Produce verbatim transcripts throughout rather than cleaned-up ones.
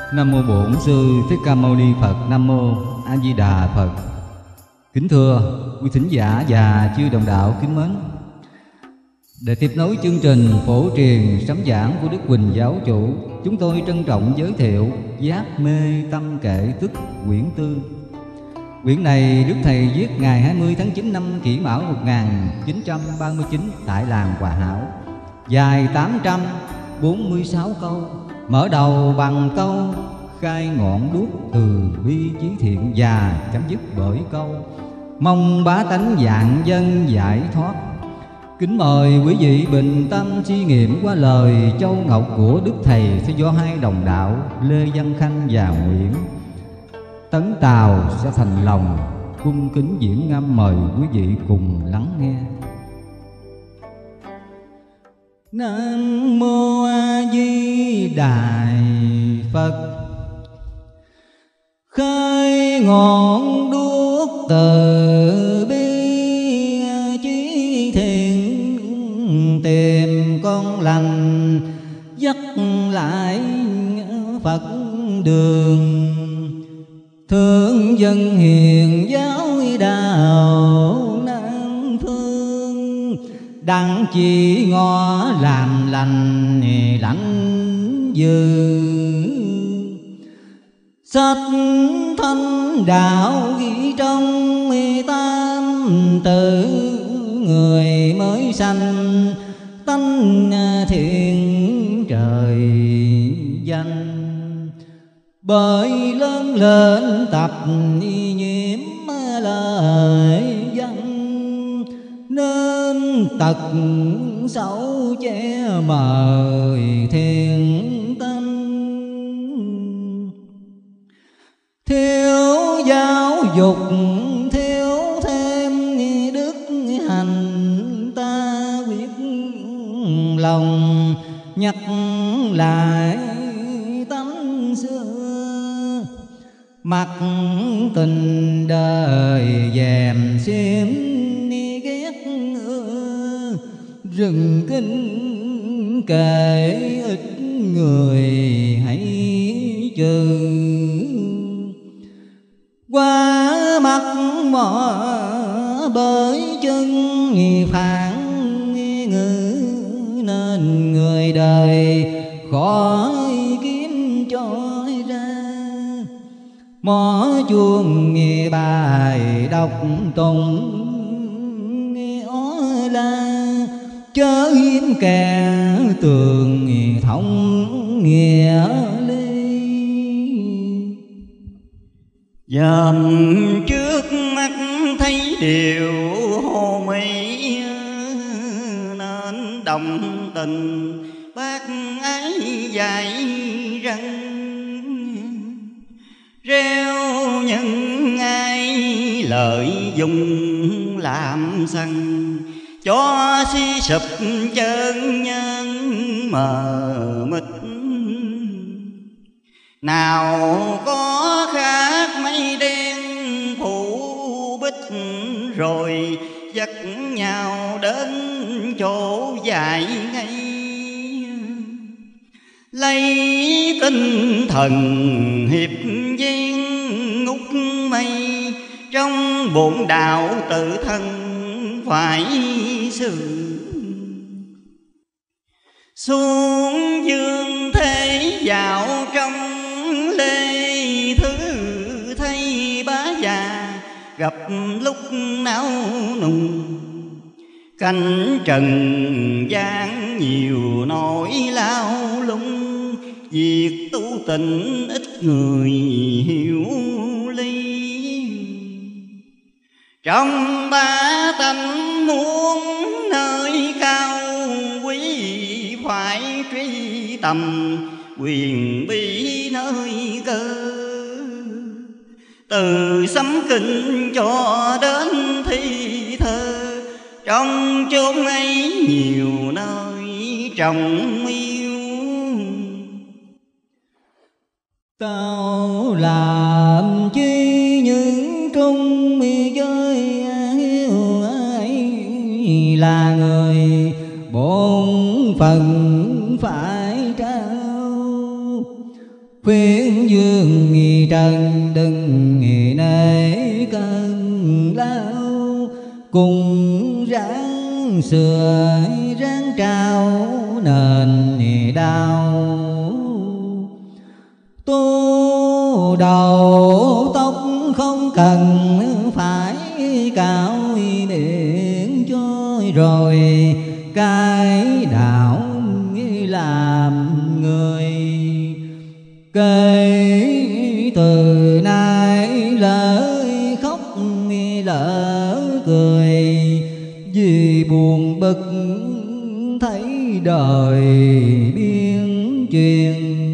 Nam mô Bổn Sư Thích Ca Mâu Ni Phật. Nam mô A Di Đà Phật. Kính thưa quý thính giả và chư đồng đạo kính mến, để tiếp nối chương trình phổ truyền sấm giảng của Đức Huỳnh Giáo Chủ, chúng tôi trân trọng giới thiệu Giác Mê Tâm Kệ Tức quyển tư. Quyển này Đức Thầy viết ngày hai mươi tháng chín năm Kỷ Mão một nghìn chín trăm ba mươi chín tại làng Hòa Hảo, dài tám trăm bốn mươi sáu câu, mở đầu bằng câu khai ngọn đuốc từ bi chí thiện và chấm dứt bởi câu mong bá tánh vạn dân giải thoát. Kính mời quý vị bình tâm suy nghiệm qua lời châu ngọc của Đức Thầy sẽ do hai đồng đạo Lê Văn Khanh và Nguyễn Tấn Tào sẽ thành lòng cung kính diễn ngâm, mời quý vị cùng lắng nghe. Nam mô A Di Đà Phật. Khai ngọn đuốc từ bi chí thiện, tìm con lành dắt lại Phật đường. Thương dân hiền giáo đạo Nam Phương, đặng chỉ ngõ làm lành lãnh dư. Sách Thánh Đạo ghi trong tam tự, người mới sanh tánh thiện trời danh. Bởi lớn lên tập nhiễm lời dân, nên tật xấu che mờ thiện tâm. Thiếu giáo dục thiếu thêm đức hành, ta biết lòng nhắc lại tánh xưa. Mặc tình đời dèm xiêm ghét ưa, rừng kinh kể ít người hãy trừ. Qua mắt mò bởi chân phản ngữ, nên người đời khó kiếm trôi ra. Mỏ chuông nghe bài đọc tụng nghe ó la, chớ hiếm kẻ tường thông nghĩa lý. Dòm trước mắt thấy điều hồ mỹ, nên đồng tình bác ái dạy răng. Reo những ai lợi dụng làm săn, cho si sụp chân nhân mờ mịt. Nào có khác mây đen phủ bích, rồi dắt nhau đến chỗ dài ngay. Lấy tinh thần hiệp gian ngút mây, trong bổn đạo tự thân phải xử. Xuống dương thế dạo trong lê thứ, thấy bá già gặp lúc não nùng. Cảnh trần gian nhiều nỗi lao lung, việc tu tình ít người hiểu lý. Trong ba tánh muốn nơi cao quý, phải truy tầm quyền bí nơi cơ. Từ sấm kinh cho đến thi thơ, trong chốn ấy nhiều nơi trọng yêu. Tao làm chi những trung mi giới hiếu ấy, là người bổn phận phải trao. khuyên dương nghi trần đừng nghi nể cơn lao, cùng ráng sửa ráng trao nền đau. Tu đầu tóc không cần phải cạo miệng trôi rồi, cái đạo làm người. Kể từ nay lỡ khóc lỡ cười, vì buồn bực thấy đời biến chuyển.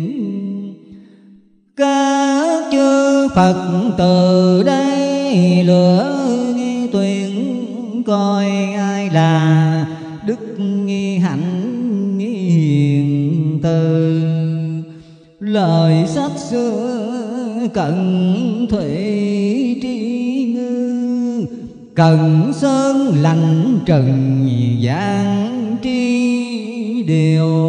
Các chư Phật từ đây lựa tuyển, coi ai là đức nghi hạnh hiền từ. Lời sách xưa cận thủy tri ngư, cần sơn lành trần gian tri điều.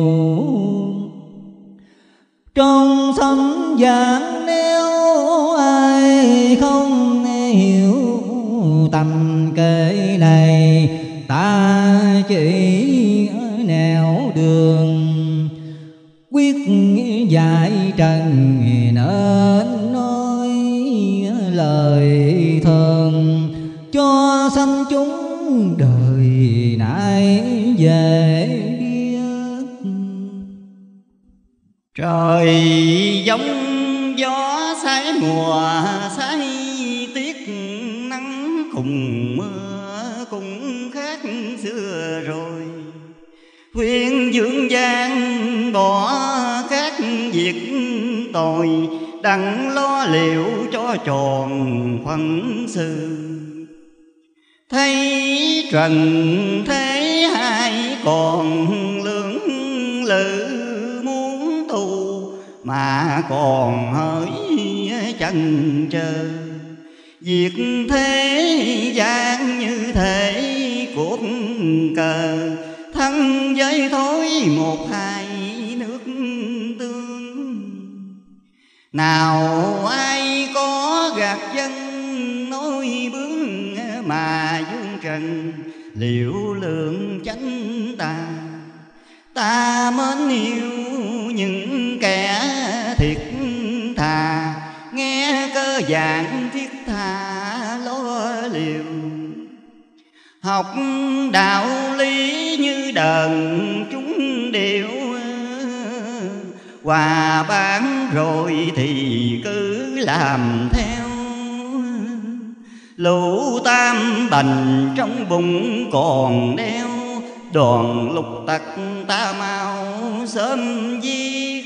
Trong sấm giảng nếu ai không hiểu tầm kệ này, ta chỉ nẻo đường quyết dạy trần, nên nói lời thường cho sanh chúng đời nay dễ biết. Trời giông gió sái mùa sái tiết, nắng cùng mưa cũng khác xưa rồi. Khuyên dương gian bỏ các việc tội, đặng lo liệu cho tròn phận sự. Thấy trần thế hai còn lưỡng lự, muốn tu mà còn hỡi chần chờ. Việc thế gian như thể cuộc cờ, thân với thối một hai nước tương. Nào ai có gạt dân nói bướng mà dương trần, liệu lượng chánh tà. Ta mến yêu những kẻ thiệt thà, nghe cơ dạng thiết tha lo liều. Học đạo lý như đờn chúng điệu, hòa bán rồi thì cứ làm theo. Lũ tam bành trong bụng còn đeo, đoàn lục tặc ta mau sớm giết.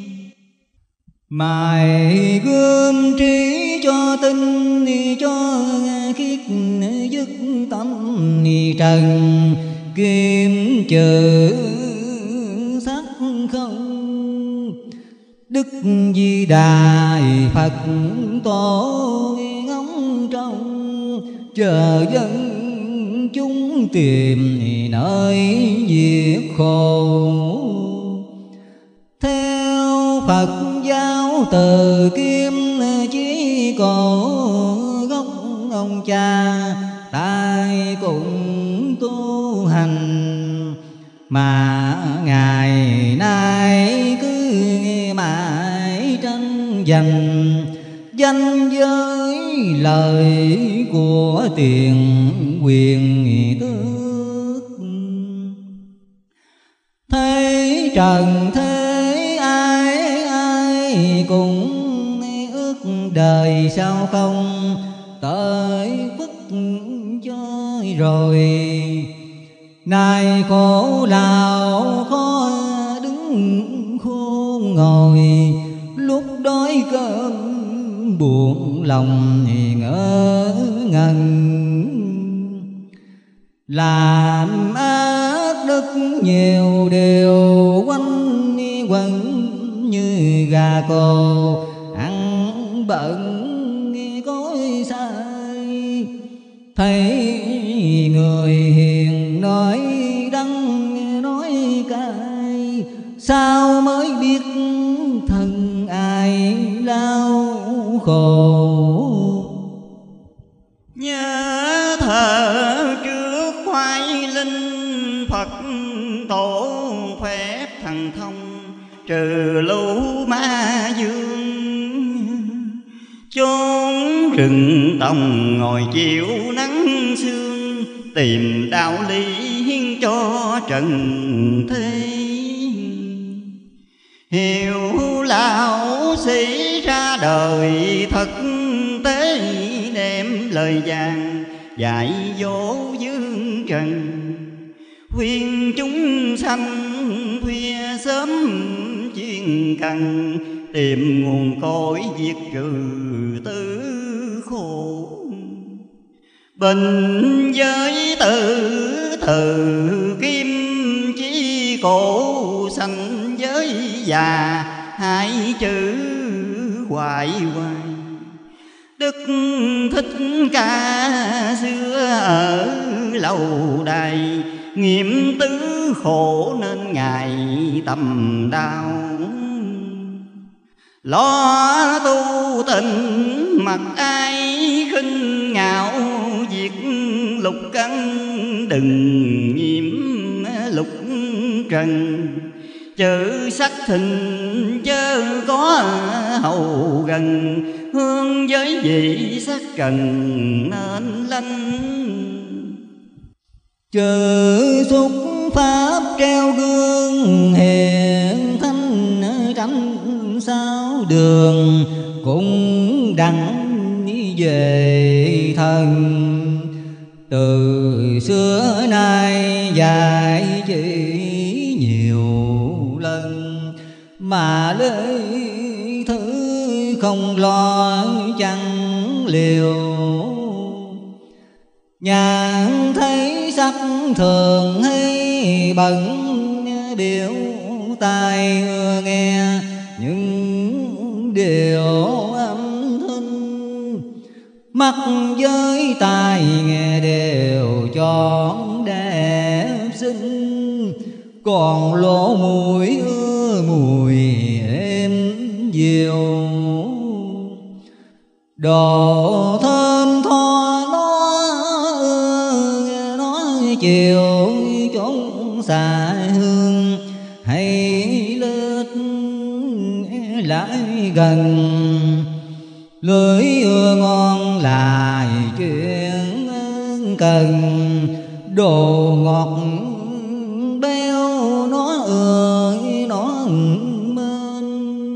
Mài gươm trí cho tinh cho khiết, dứt tâm trần kim chữ sắc không. Đức Di Đà Phật tổ ngóng trong, chờ dân chúng tìm nơi diệt khổ. Theo Phật giáo từ kim chí cổ, gốc ông cha tai cũng tu hành. Mà ngày nay cứ mãi tranh giành, danh giới lời của tiền quyền tước. Thấy trần thế ai ai cũng ước đời sao không tới phức cho rồi. Nay khổ lao khó đứng khôn ngồi, lúc đói cơm buồn lòng ngỡ ngẩn. Làm ác đức nhiều điều quanh quẩn, như gà cồ ăn bận cối sai. Thấy người hiền nói đắng nói cay, sao mới biết thân ai khổ. Nhớ thờ trước khoái linh Phật tổ phép thần thông, trừ lũ ma dương chốn rừng tòng ngồi chịu nắng sương, tìm đạo lý hiến cho trần thế. Hiểu lão sĩ ra đời thực tế, đem lời vàng dạy dỗ dương trần, khuyên chúng sanh khuya sớm chuyên cần, tìm nguồn cội diệt trừ tử khổ. Bình giới tự từ kim chí cổ, sanh giới già hai chữ hoài hoài. Đức Thích Ca xưa ở lâu đài, nghiệm tứ khổ nên ngài tầm đau. Lo tu tình mặc ai khinh ngạo, việc lục căn đừng nhiễm lục trần. Chữ sắc thịnh chớ có hầu gần, hương giới vị sắc trần nên lanh. Chữ xúc pháp treo gương, hiện thanh tránh sao đường, cũng đặng về thần. Từ xưa nay dạy chỉ nhiều lần, mà lấy thứ không lo chẳng liều. Nhàn thấy sắc thường hay bận, biểu tai nghe những điều âm thanh. Mắt với tai nghe đều chọn đẹp xinh, còn lỗ mũi ưa mùi êm dịu. Đồ thơm tho nó nó chiều chốn xa hương, hay lết lại gần. Lưỡi ưa ngon là chuyện cần, đồ ngọt béo nó ưa nó mến.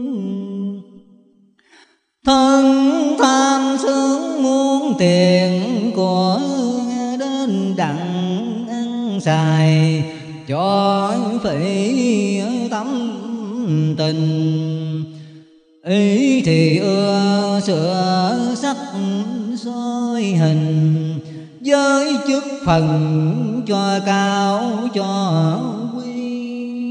Thân tham sướng muốn tiền của, đến đặng ăn xài cho phải tâm tình. Ý thì ưa sửa sắc soi hình, với chức phần cho cao cho quý.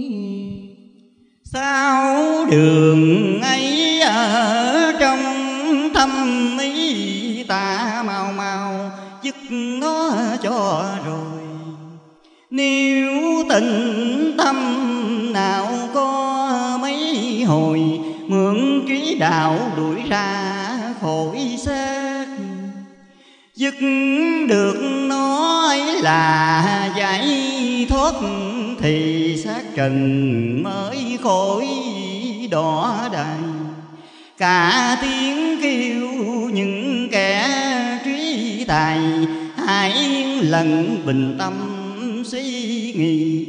Sao đường ấy ở trong thâm ý, ta mau mau dứt nó cho rồi. Nếu tình tâm nào có mấy hồi, mượn trí đạo đuổi ra khỏi xác. Dứt được nó ấy là giải thoát, thì xác trần mới khỏi đọa đày. Cả tiếng kêu những kẻ trí tài, hãy lần bình tâm suy nghĩ.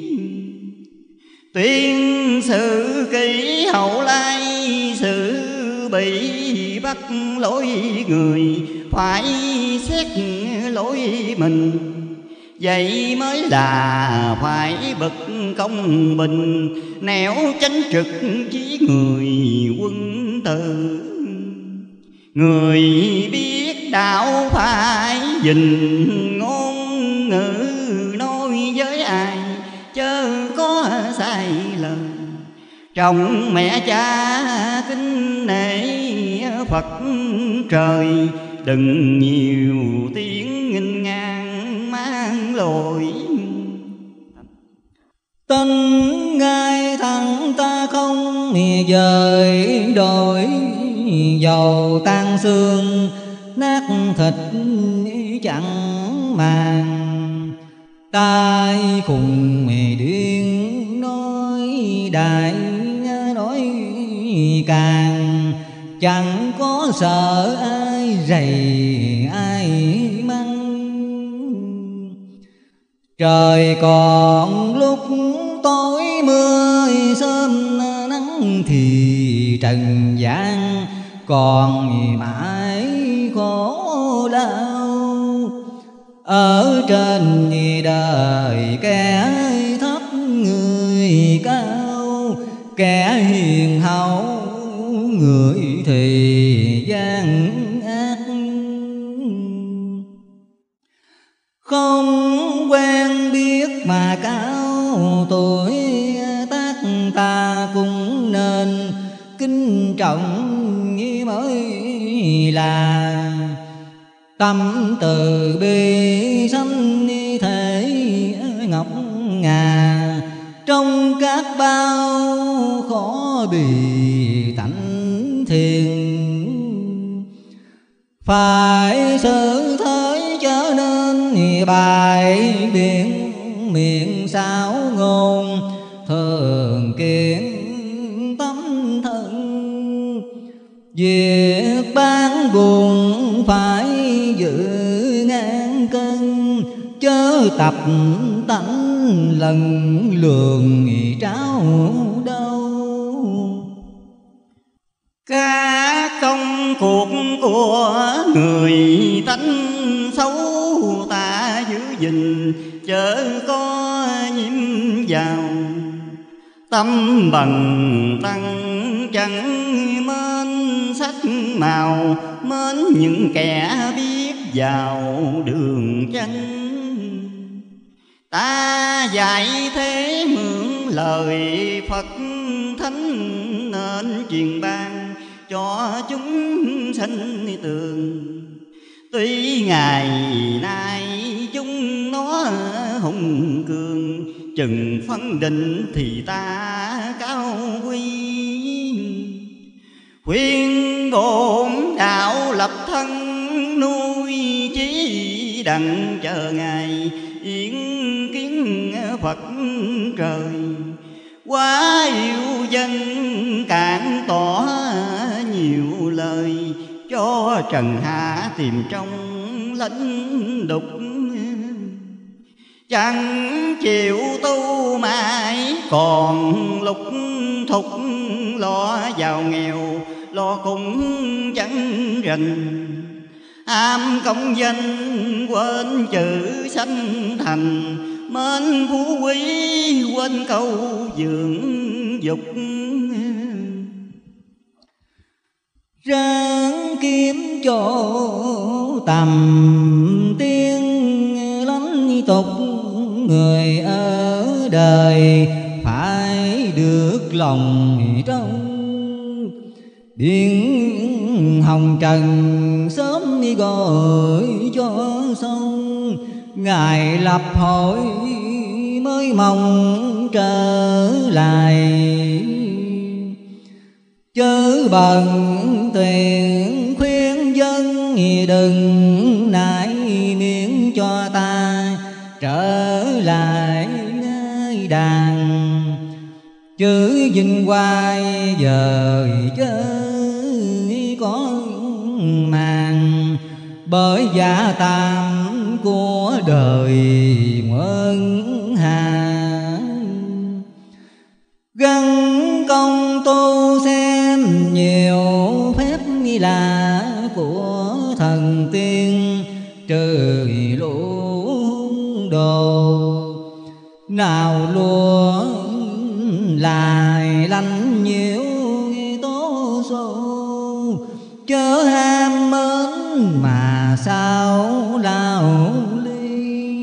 Tuyên sự kỹ hậu lai, sự bị bắt lỗi người, phải xét lỗi mình. Vậy mới là phải bậc công bình, nẻo chánh trực chí người quân tử. Người biết đạo phải gìn ngôn ngữ, nói với ai chớ có sai lời. Trong mẹ cha kính nể Phật trời, đừng nhiều tiếng nghinh ngang mang lỗi. Tin ngay thẳng ta không dời đổi dầu tan xương nát thịt chẳng màng. Tai khùng điên nói đại nói càng, chẳng có sợ ai rầy ai mắng. Trời còn lúc tối mưa sớm nắng thì trần gian còn mãi khổ đau. Ở trên đời kẻ thấp người cao, kẻ hiền hậu người thì gian ác. Không quen biết mà cao tuổi tác, ta cũng nên kính trọng mới là. Tâm từ bi sanh thể ngọc ngà, trong các bao khó bì tánh thiền. Phải sự thế cho nên bài biện miệng xảo ngôn, thường kiện tâm thân. Việc bán buồn phải giữ ngang cân, chớ tập tánh lần lường tráo đâu. Các công cuộc của người tánh xấu, ta giữ gìn chớ có nhiễm vào. Tâm bằng tăng chẳng mến sắc màu, mến những kẻ biết vào đường chân. Ta dạy thế mượn lời Phật thánh, nên truyền ban cho chúng sanh tường. Tuy ngày nay chúng nó hùng cường, chừng phân định thì ta cao quý. Khuyên bổn đạo lập thân nuôi chí, đặng chờ ngày yến kiến Phật trời. Quá yêu danh cạn tỏ nhiều lời, cho trần hạ tìm trong lãnh đục. Chẳng chịu tu mãi còn lục thục, lo giàu nghèo lo cũng chẳng rành. Ham công danh quên chữ sanh thành, mến phú quý quên câu dưỡng dục. Ráng kiếm chỗ tầm tiên lánh tục, người ở đời phải được lòng trong. Biển hồng trần sớm đi gọi cho xong, Ngài lập hội mới mong trở lại. Chớ bần tiền khuyên dân đừng nại, miễn cho ta trở lại ngai đàn. Chữ vinh quay dời chớ có màng, bởi giả tam của đời muôn hà. Gắn công tu xem nhiều phép lạ của thần tiên, trừ lũ đồ. Nào lúa lại lanh nhiễu tố xô, chớ ham mến mà sao lao ly.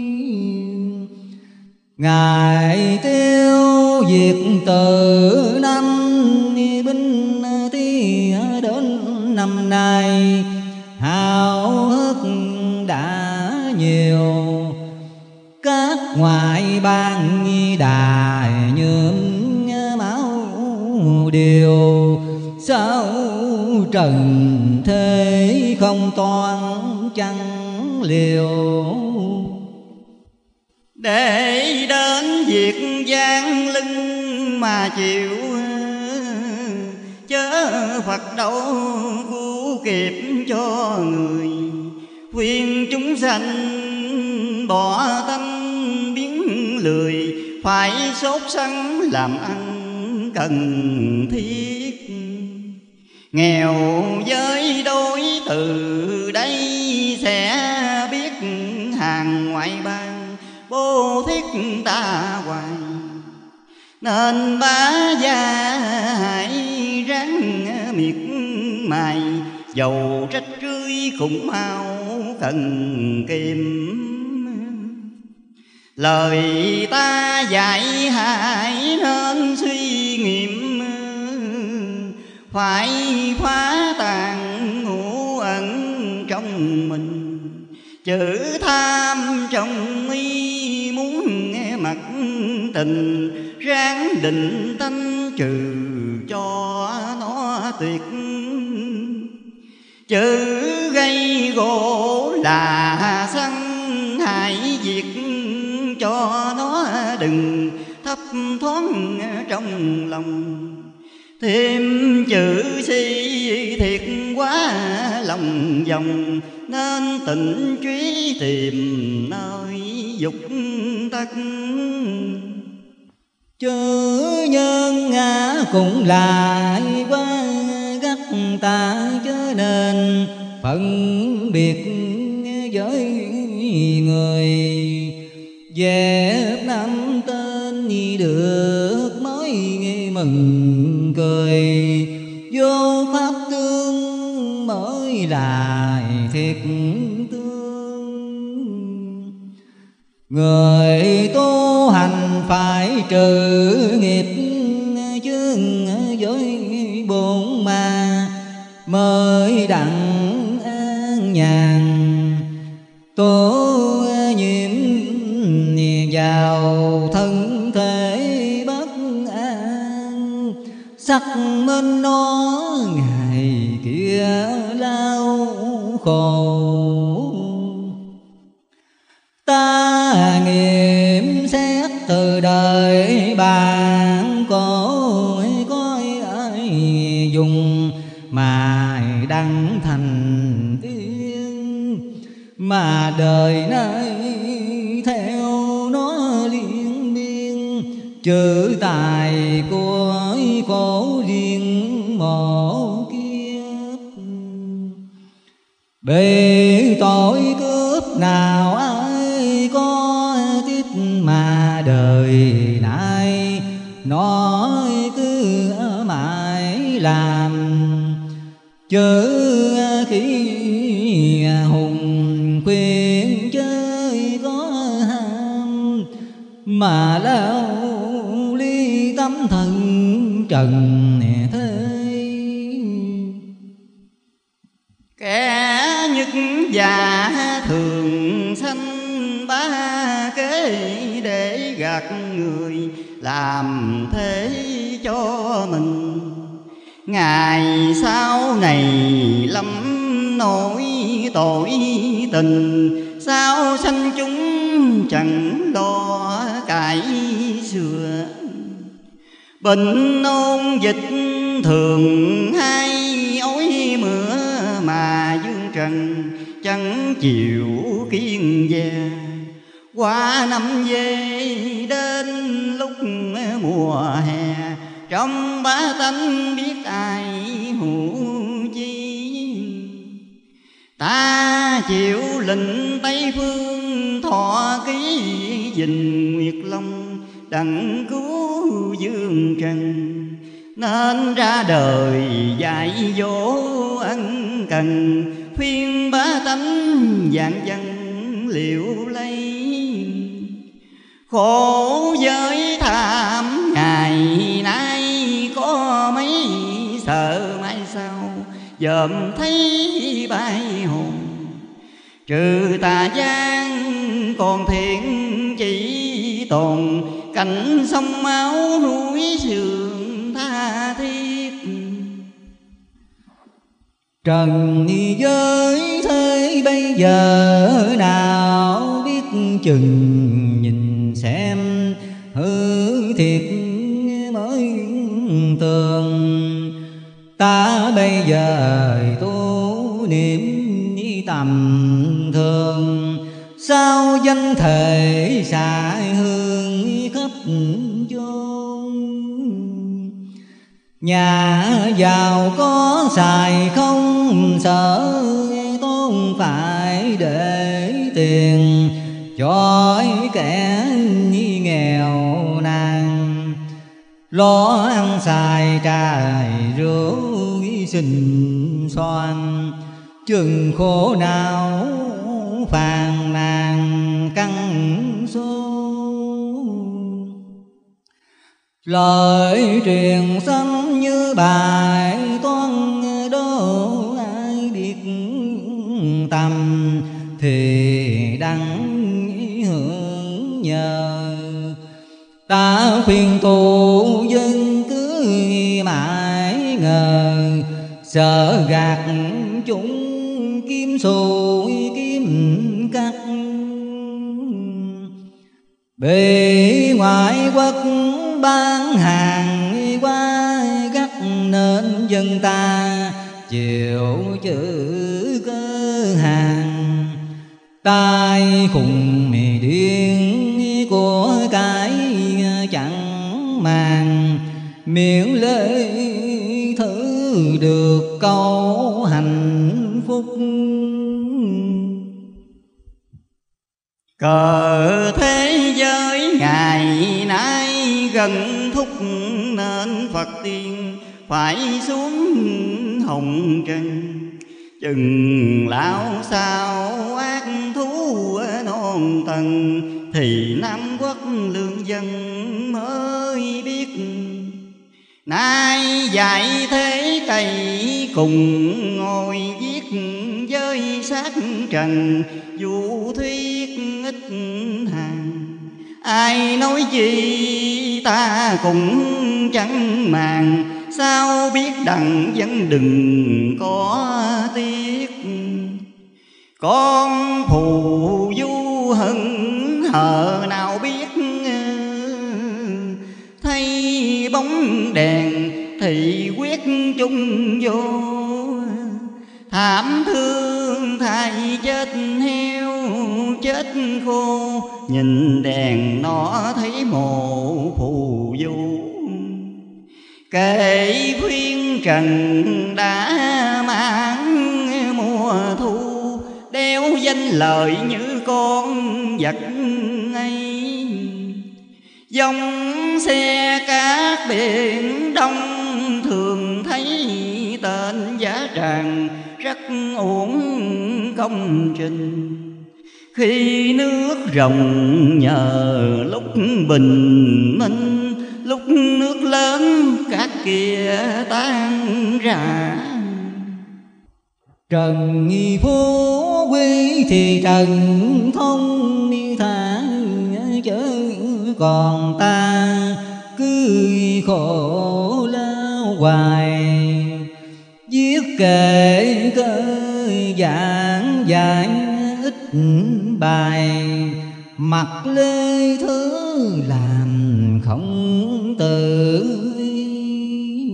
Ngài tiêu diệt từ năm binh ti đến năm nay, hao hức đã nhiều. Các ngoại bang đài nhuộm máu điều, sao trần thế không toan chẳng liều. Để đến việc gian lưng mà chịu, chớ Phật đâu cứu kịp cho người. Khuyên chúng sanh bỏ tâm biến lười, phải sốt sắng làm ăn cần thiết. Nghèo với đối từ đây sẽ biết hàng ngoại bang bố thiết ta hoài. Nên bá gia hãy ráng miệt mài, dầu trách rưới cũng mau cần kiệm. Lời ta dạy hãy nên suy nghiệm, phải phá tàn ngũ ẩn trong mình. Chữ tham trong mi muốn nghe mặt tình, ráng định tánh trừ cho nó tuyệt. Chữ gây gỗ là săn hại việc, cho nó đừng thấp thoáng trong lòng. Thêm chữ si thiệt quá lòng vòng, nên tịnh trí tìm nơi dục tắc. Chớ nhân ngã cũng lại quá gắt ta, chớ nên phân biệt với người. Dẹp năm tên được mới mừng cười, vô pháp tương mới là thiệt tương. Người tu hành phải trừ nghiệp chướng với bổn ma, mới đặng an nhàn. Tu nhiễm vào thân thể bất an, sắc minh nó ngày kia lao khổ. Ta nghiệm xét từ đời bạn cổ, coi ai dùng mà đăng thành tiên. Mà đời nay theo nó liên miên, chữ tài của khổ riêng một kiếp. Bị tội cướp nào ai có tiếp, mà đời nay nói cứ mãi làm. Chữ khi hùng khuyên chơi có ham, mà lao ly tâm thần trần thế. Kẻ nhất già thường sanh ba kế, để gạt người làm thế cho mình. Ngày sau này lắm nỗi tội tình, sao sanh chúng chẳng lo cải xưa. Bệnh ôn dịch thường hay ối mưa, mà dương trần chẳng chịu kiên dè. Qua năm về đến lúc mùa hè, trong bá tánh biết ai hữu chi. Ta chịu lệnh Tây Phương thọ ký, dình Nguyệt Long đặng cứu dương trần. Nên ra đời dạy dỗ ân cần, khuyên bá tánh dạng dân liệu lấy. Khổ giới thảm ngày nay có mấy, sợ mai sau dòm thấy bay hồn. Trừ tà gian còn thiện chỉ tồn, cảnh sông máu núi sườn tha thiết. Trần giới thế bây giờ nào biết chừng, nhìn xem hư thiệt mới tường. Ta bây giờ tu niệm tầm thường, sao danh thể xài hương khắp chốn. Nhà giàu có xài không sợ, tốn phải để tiền cho kẻ nghèo nàn. Lo ăn xài trài rượu xinh xoan, chừng khổ nào phàn nàn căn số. Lời truyền sanh như bài toán đố, ai biết tầm thì đặng hưởng nhờ. Ta khuyên tu dân cứ mãi ngờ, sợ gạt chúng kiếm xu kiếm cắt. Bị ngoại quốc bán hàng qua gắt, nên dân ta chịu chữ cơ hàng. Tai khùng mì điên của cái chẳng màng, miệng lễ thử được câu hạnh phúc. Cờ thế giới ngày nay gần thúc, nên Phật tiên phải xuống hồng trần. Chừng lão sao ác thú non tầng, thì Nam quốc lương dân mới biết. Nay dạy thế cày cùng ngồi viết, với sát trần vũ thuyết ít hàng. Ai nói gì ta cũng chẳng màng, sao biết đặng vẫn đừng có tiếc. Con phù du hững hờ nào biết, thấy bóng đèn thì quyết chung vô. Thảm thương thay chết heo chết khô, nhìn đèn nó thấy mồ phù du. Kể khuyên trần đã mang mùa thu, đeo danh lời như con vật ấy. Dòng xe cát biển đông, thường thấy tên giá tràng rất uổng công trình. Khi nước rồng nhờ lúc bình minh, lúc nước lớn cát kia tan rã. Trần nghi phú quý thì trần thông ni thả, chớ còn ta cứ khổ lao hoài. Viết kể cơ giảng dạy ít bài, mặc lê thứ làm không tự ý.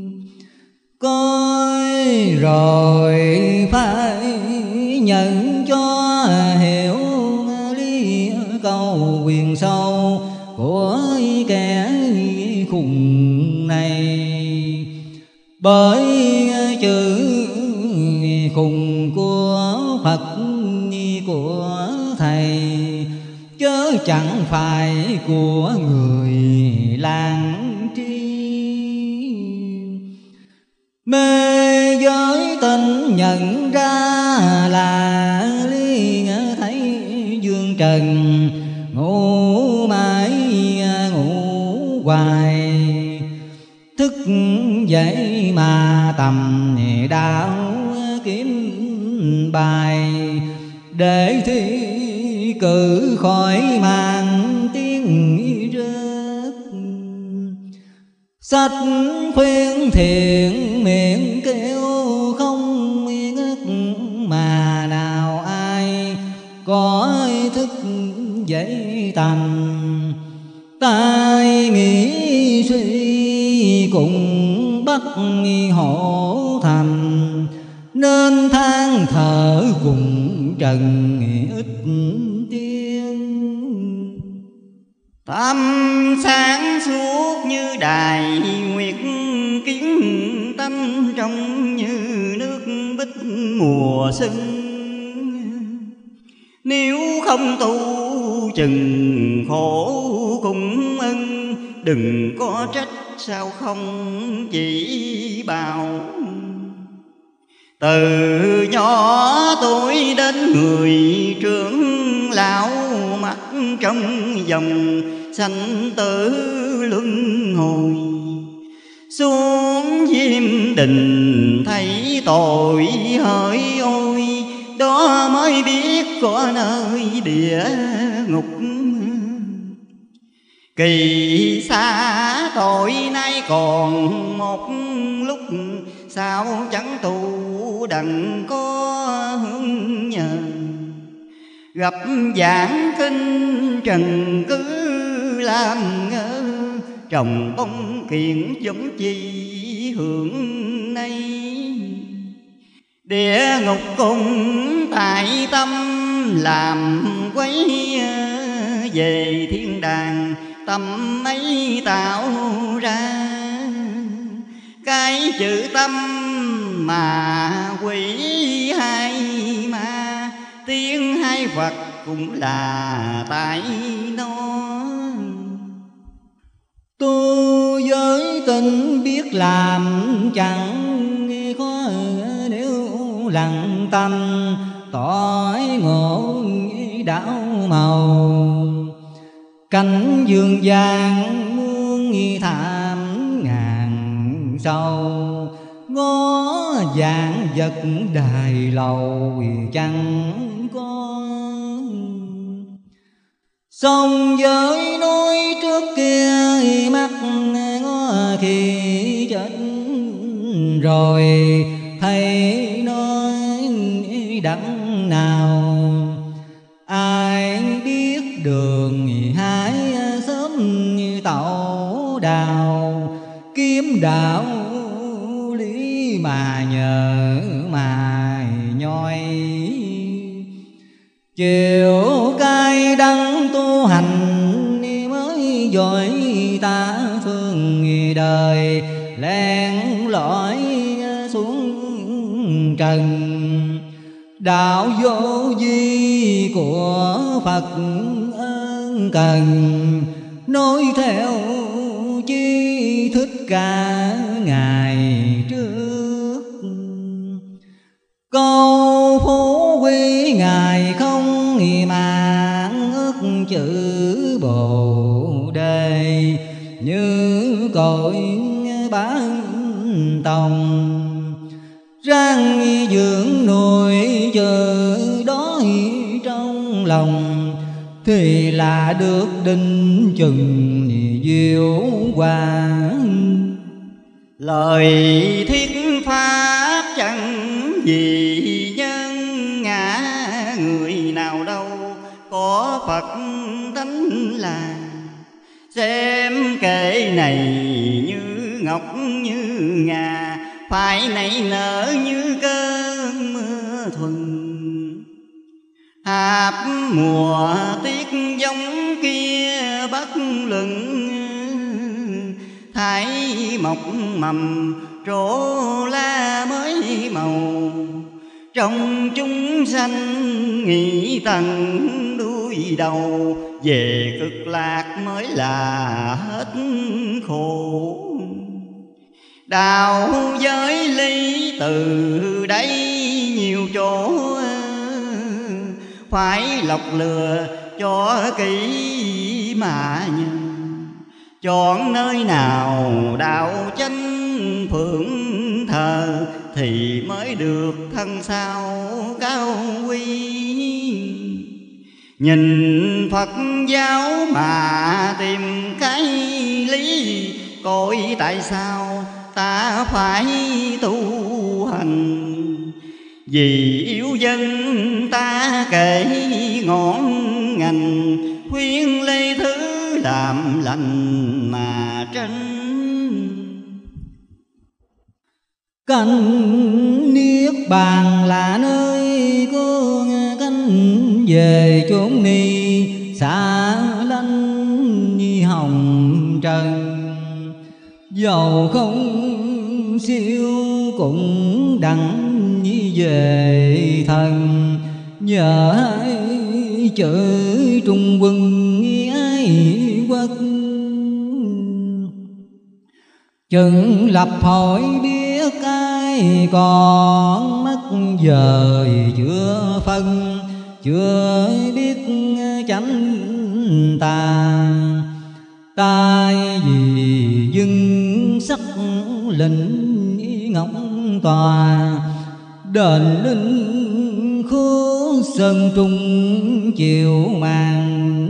Coi rồi phải nhận cho hiểu lý câu quyền sâu của kẻ khùng này. Bởi chữ khùng của Phật của Thầy, chớ chẳng phải của người làng tri. Mê giới tình nhận ra là lý, thấy dương trần ngủ mãi ngủ hoài. Thức dậy mà tầm đạo kiếm bài, để thi cử khỏi màn tiếng rớt. Sách khuyên thiện miệng kêu không dễ thành. Tai nghĩ suy cùng bắt hộ thành, nên than thở cùng trần ít tiên. Tâm sáng suốt như đài nguyệt kiến tánh, trong như nước bích mùa xuân. Nếu không tu chừng khổ cùng ân, đừng có trách sao không chỉ bảo. Từ nhỏ tuổi đến người trưởng lão, mắt trong dòng sanh tử luân hồi. Xuống Diêm Đình thấy tội hỡi ôi, đó mới biết có nơi địa ngục. Kỳ xa tội nay còn một lúc, sao chẳng tu đặng có hướng nhờ. Gặp giảng kinh trần cứ làm ngơ, trồng bông kiện giống chi hưởng nay. Địa ngục cùng tại tâm làm quấy, về thiên đàng tâm ấy tạo ra. Cái chữ tâm mà quỷ hay ma, tiếng hai Phật cũng là tại nó. Tu giới tình biết làm chẳng khó, nếu lặng tâm tỏi ngộ đảo màu. Cảnh dương gian muôn thảm ngàn sâu, ngó dạng vật đài lầu chẳng có. Sông giới núi trước kia mắt ngó khi chết rồi, thấy nói đặng nào. Ai biết đường hái sớm như tẩu đào, kiếm đạo lý mà nhờ mà nhoi. Chiều cay đắng tu hành mới giỏi ta phương đời, len lỏi xuống trần. Đạo vô vi của Phật ơn cần, nói theo chi Thích Ca ngày trước. Câu phú quý Ngài không màng ước chữ Bồ Đề, như cội bán tòng. Ráng dưỡng nuôi chờ đói trong lòng, thì là được đinh chừng diệu quả. Lời thuyết pháp chẳng vì nhân ngã, người nào đâu có Phật tánh là. Xem kệ này như ngọc như ngà, phải nảy nở như cơn mưa thuần. Hạp mùa tiết giống kia bất luận, thái mọc mầm trổ la mới màu. Trong chúng sanh nghĩ tầng đuôi đầu, về cực lạc mới là hết khổ. Đạo giới ly từ đây nhiều chỗ, phải lọc lừa cho kỹ mà nhân. Chọn nơi nào đạo chánh phượng thờ, thì mới được thân sao cao quý. Nhìn Phật giáo mà tìm cái lý, cội tại sao ta phải tu hành. Vì yếu dân ta kể ngọn ngành, khuyên lê thứ làm lành mà tranh. Cánh niết bàn là nơi có cánh về chốn ni xa lánh như hồng trần. Dầu không siêu cũng đặng như về thần. Nhờ hai chữ trung quân ái quốc, chừng lập hỏi biết ai còn mất giờ chưa phân. Chưa biết chánh tà tai gì dưng sắc lĩnh ngọc tòa. Đền linh khố sơn trung chiều màng.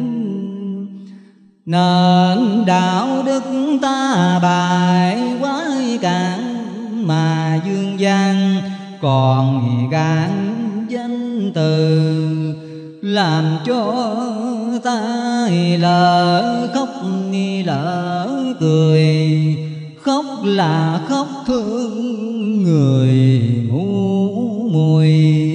Nên đạo đức ta bài quái cản mà dương gian. Còn gạn danh từ làm cho ta lỡ khóc lỡ cười. Khóc là khóc thương người ngu muội.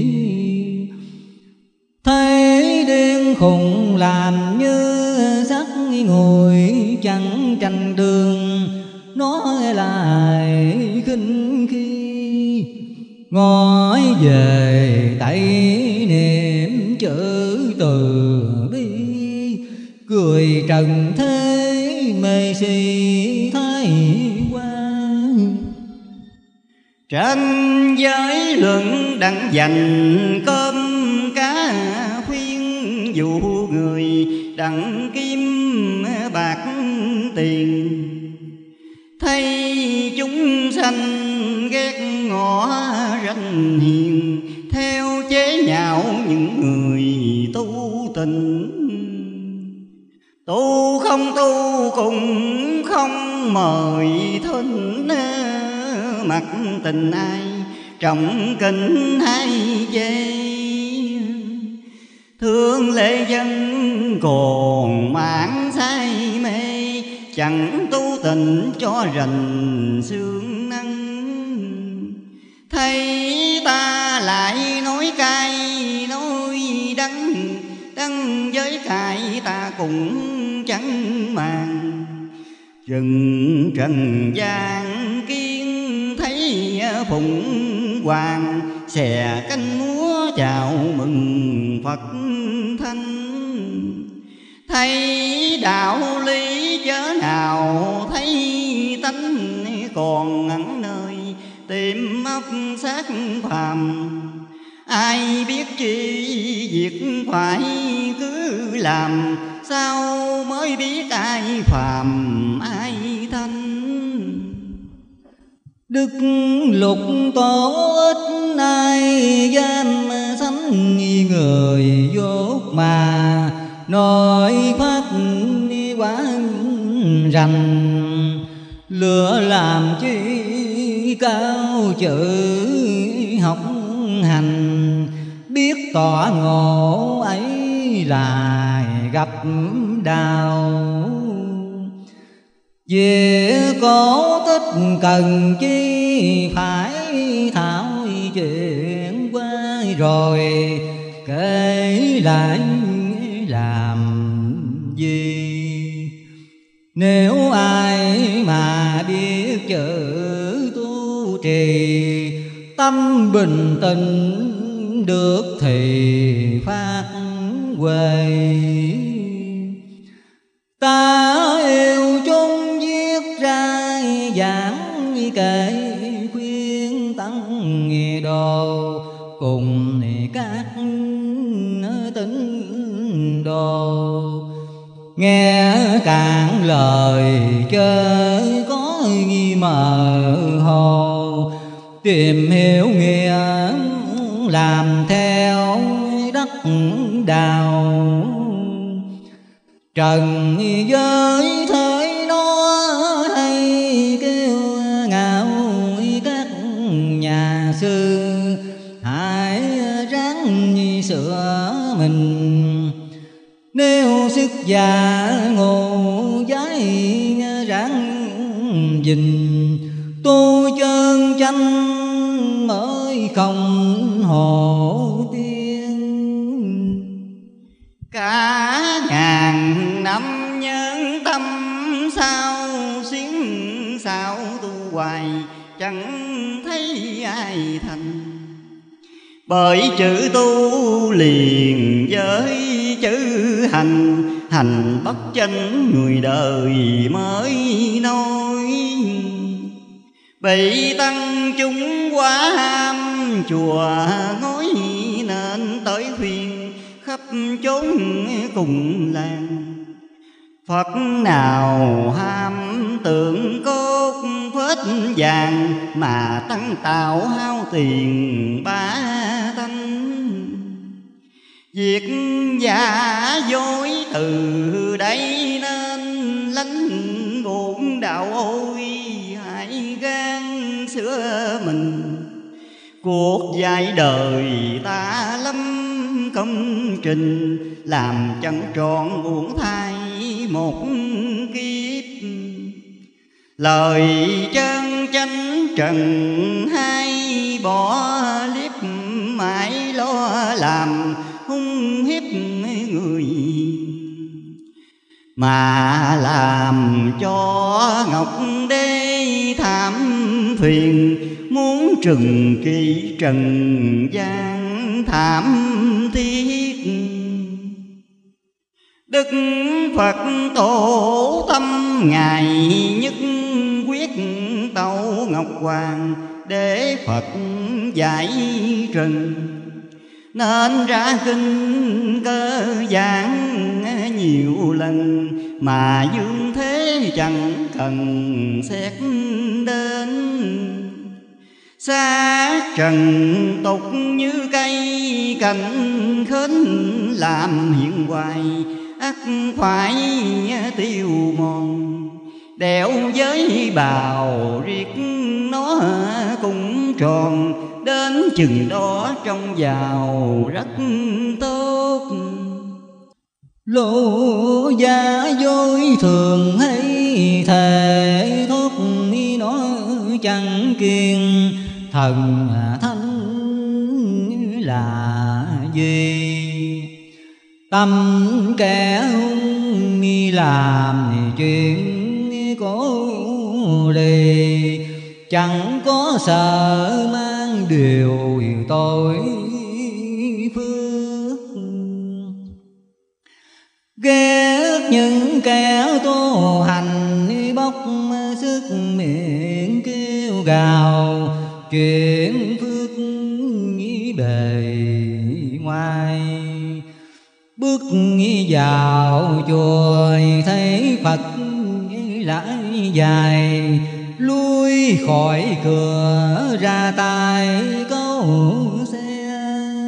Thấy điên khùng làm như sắc ngồi chẳng tranh đường. Nói lại khinh khi ngói về tay niệm chữ từ bi. Cười trần thế mê si thái qua. Trên giới luận đặng dành cơm cá khuyên dụ người đặng kim bạc tiền. Thấy chúng sanh ghét ngõ ranh hiền, theo chế nhạo những người tu tình. Tu không tu cũng không mời thinh, mặt tình ai trọng kính hay chê. Thương lễ dân còn mãn say mê, chẳng tu tình cho rành xương năng. Thấy ta lại nói cay nói đắng, đắng với cay ta cũng chẳng màng. Rừng trần gian kiên thấy phụng hoàng, xè canh múa chào mừng Phật thanh. Thấy đạo lý chớ nào thấy tánh, còn ngẩn nơi tìm ấp xác phàm. Ai biết chi việc phải cứ làm, sao mới biết ai phàm ai thanh. Đức lục tổ ít ai dám sánh người dốt mà. Nói pháp quán rành, lựa làm chi cao chữ học hành. Biết tọa ngộ ấy là gặp đạo. Vì cổ tích cần chi phải thảo chuyện qua rồi kể lại làm gì. Nếu ai mà biết chữ tu trì, tâm bình tĩnh được thì phát huệ. Ta yêu chung viết ra giảng kể khuyên tăng đồ, cùng các tín đồ. Nghe cạn lời chơi có nghi mờ hồ, tìm hiểu nghĩa làm theo đắc đạo. Trần giới thế nó hay kêu ngạo các nhà sư, hãy ráng sửa mình. Nếu sức già ngộ giái ráng gìn, tu chân chánh mới không hộ tiên. Cả ngàn năm nhân tâm sao xuyến sao tu hoài chẳng thấy ai thành. Bởi chữ tu liền với chữ hành, hành bất chánh người đời mới nói. Bị tăng chúng quá ham chùa ngói, nên tới khuyên khắp chốn cùng làng. Phật nào ham tượng cốt phết vàng, mà tăng tạo hao tiền bá tánh. Việc giả dối từ đây nên lánh bổn đạo ôi, hãy gan sửa mình. Cuộc dạy đời ta lắm công trình, làm chẳng trọn uổng thai một kiếp. Lời chân chánh trần hay bỏ liếp, mãi lo làm hung hiếp người. Mà làm cho ngọc đế thảm phiền, muốn trừng trị trần gian thảm thiết. Đức Phật tổ tâm ngài nhất quyết tâu ngọc hoàng, để Phật giải trần. Nên ra kinh cơ giảng nhiều lần, mà dương thế chẳng cần xét đến. Xa trần tục như cây cành khến, làm hiện hoài ắt phải tiêu mòn. Đeo với bào riết nó cũng tròn, đến chừng đó trông vào rất tốt. Lỗ giả dối thường hay thề thốt, nó chẳng kiên thần thánh là gì. Tâm kẻ hung làm chuyện cố lì, chẳng có sợ mang điều tội phước. Ghét những kẻ tu hành bóc sức miệng kêu gào, chuyện phước bề ngoài. Bước vào chùa thấy Phật lại dài, lui khỏi cửa ra tay câu xe.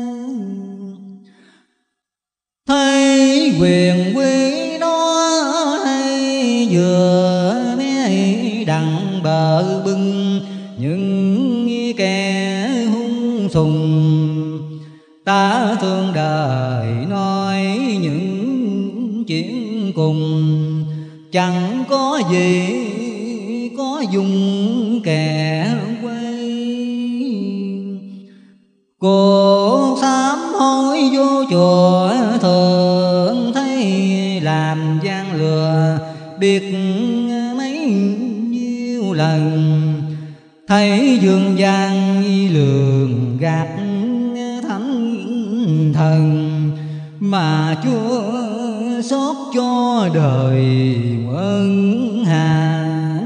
Thấy quyền quý nó hay vừa mé đằng bờ bưng, những kẻ hung sùng ta thương đời nói những chuyện cùng. Chẳng có gì có dùng kẻ quay, cuộc sám hối vô chùa thường thấy làm gian lừa biết mấy nhiêu lần. Thấy dương gian lường gạt thánh thần, mà Chúa xót cho đời ân hà.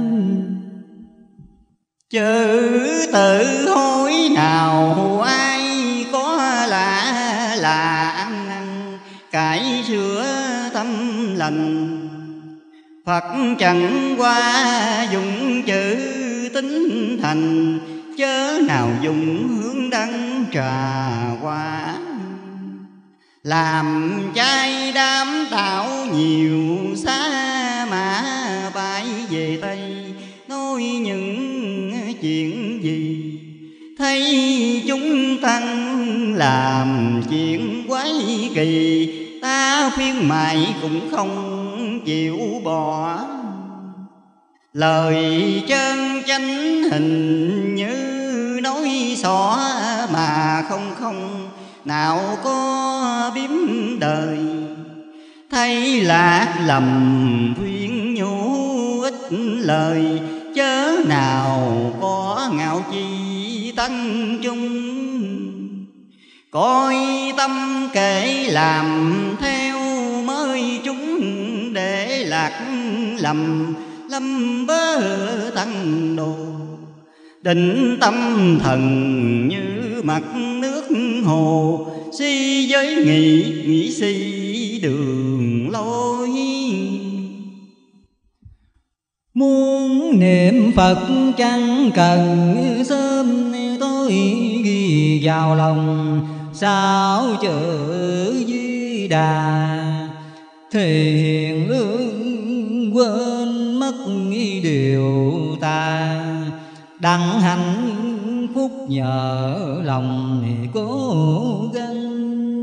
Chữ tự hối nào ai có lạ là ăn năn, cải sửa tâm lành. Phật chẳng qua dùng chữ tính thành, chớ nào dùng hướng đăng trà hoa. Làm trai đám tạo nhiều xa mã, phải về Tây nói những chuyện gì. Thấy chúng tăng làm chuyện quái kỳ, ta ra khuyên mại cũng không chịu bỏ. Lời chân chánh hình như nói xỏ, mà không không nào có biếm đời. Thấy lạc lầm khuyên nhủ ít lời, chớ nào có ngạo chi tăng chung. Coi tâm kể làm theo mới chúng, để lạc lầm lâm bớ tăng đồ. Định tâm thần như mặt nước hồ, si giới nghị nghĩ si đường lối. Muốn niệm Phật chẳng cần sớm tối ghi vào lòng, sao chữ Di Đà thì hiền lương quên mất điều ta. Đặng hạnh phúc nhờ lòng cố gắng,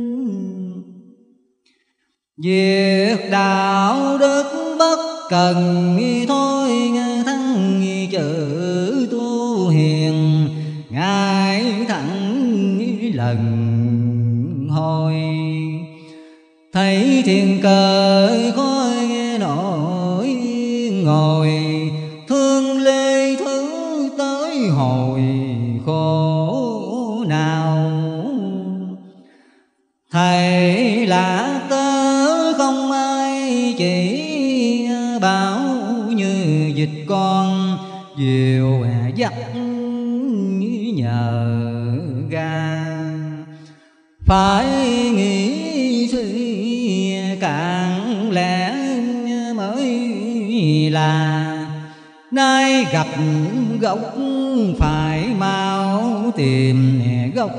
việc đạo đức bất cần thôi thắng chữ tu hiền. Ngài thẳng lần hồi thấy thiên cơ khói nổi ngồi, thương lê thứ tới hồi khổ nào. Thầy là tớ không ai chỉ bảo, như dịch con diều dắt nhờ ga. Phải nghĩ suy cạn lẽ mới là, nay gặp gốc phải mau tìm gốc.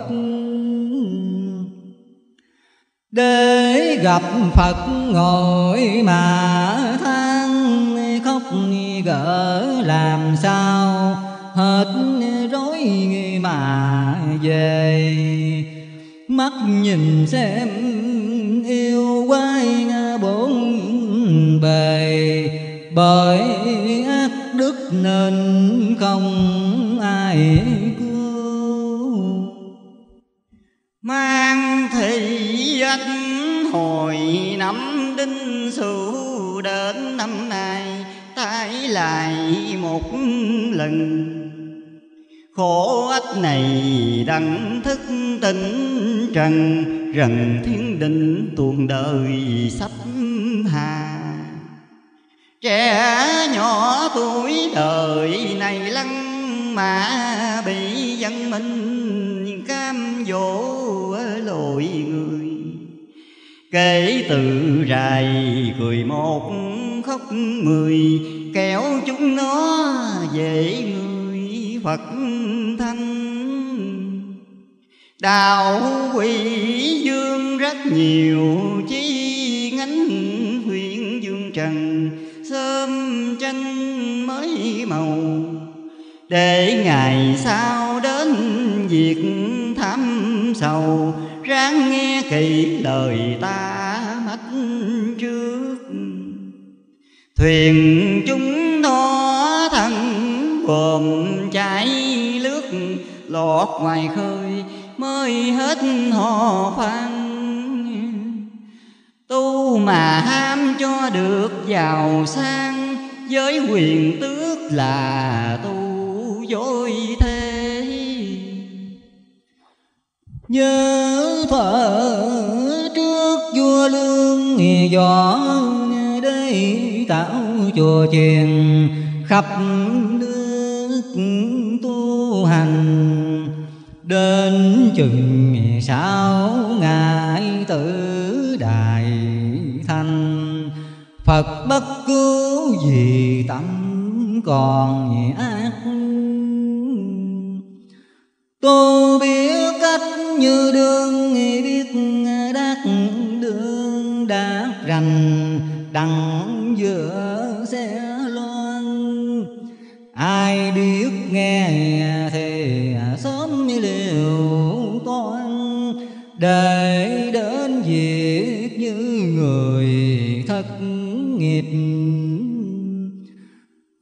Để gặp Phật ngồi mà than khóc gỡ, làm sao hết rối mà về. Mắt nhìn xem yêu quái bốn bề, bởi ác đức nên không ai cứu. Mang thị anh hồi năm đinh sửu, đến năm nay tái lại một lần. Khổ ách này đặng thức tỉnh trần, rần thiên định tuôn đời sắp hà. Trẻ nhỏ tuổi đời này lăng mà bị dân minh cam dỗ lội người. Kể từ rài cười một khóc mười, kéo chúng nó về người Phật thanh. Đạo quỷ dương rất nhiều, chi ngánh huyện dương trần, sớm tranh mới màu. Để ngày sau đến việc thăm sầu, ráng nghe kỹ lời ta mách trước. Thuyền chúng nó thân gồm chạy lướt, lọt ngoài khơi mới hết hò phan. Tu mà ham cho được giàu sang, với quyền tước là tu dối thế. Nhớ thuở trước vua Lương võ, để tạo chùa chiền khắp nước tu hành. Đến chừng sáu ngài tử đại thanh, Phật bất cứu vì tâm còn ác. Tôi biết cách như đương biết đắc đương đắc rành, đặng giữa xe loan. Ai biết nghe thì sớm liều toan, để đến việc như người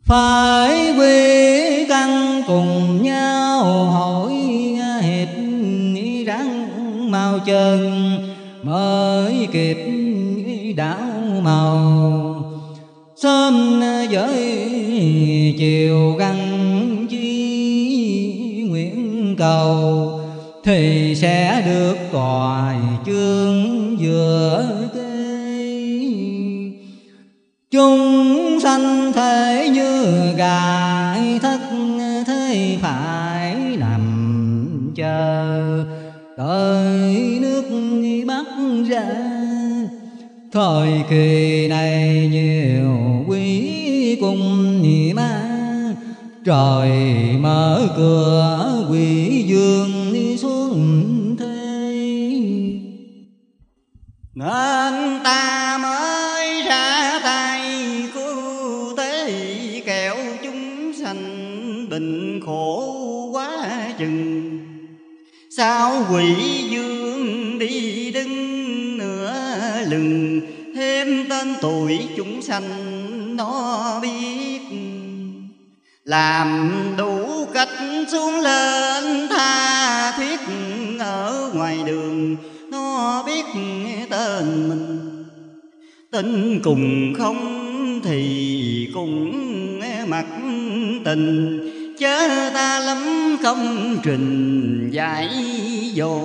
phải quy căn cùng nhau hỏi hiệp ráng mau chân mới kịp đảo màu. Sớm với chiều găng chi nguyện cầu thì sẽ được toại chương vừa kê. Chúng sanh thể như gài thất thế phải nằm chờ tới nước Bắc ra. Thời kỳ này nhiều quý cùng ma trời mở cửa quỷ dương xuống thế. Nên ta mới ra tay cứu tế kẻo chúng sanh bệnh khổ quá chừng. Sao quỷ dương đi đứng nửa lừng thêm tên tuổi chúng sanh nó biết. Làm đủ cách xuống lên tha thiết ở ngoài đường nó biết tên mình. Tin cùng không thì cũng mặc tình, chớ ta lắm công trình dạy dỗ.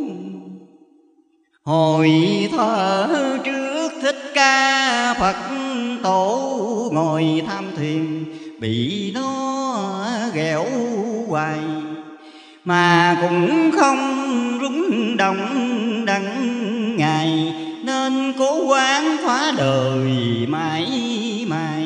Hồi thở trước Thích Ca Phật tổ ngồi tham thuyền bị nó ghẹo hoài, mà cũng không rung động đặng ngày, nên cố quán phá đời mãi mãi.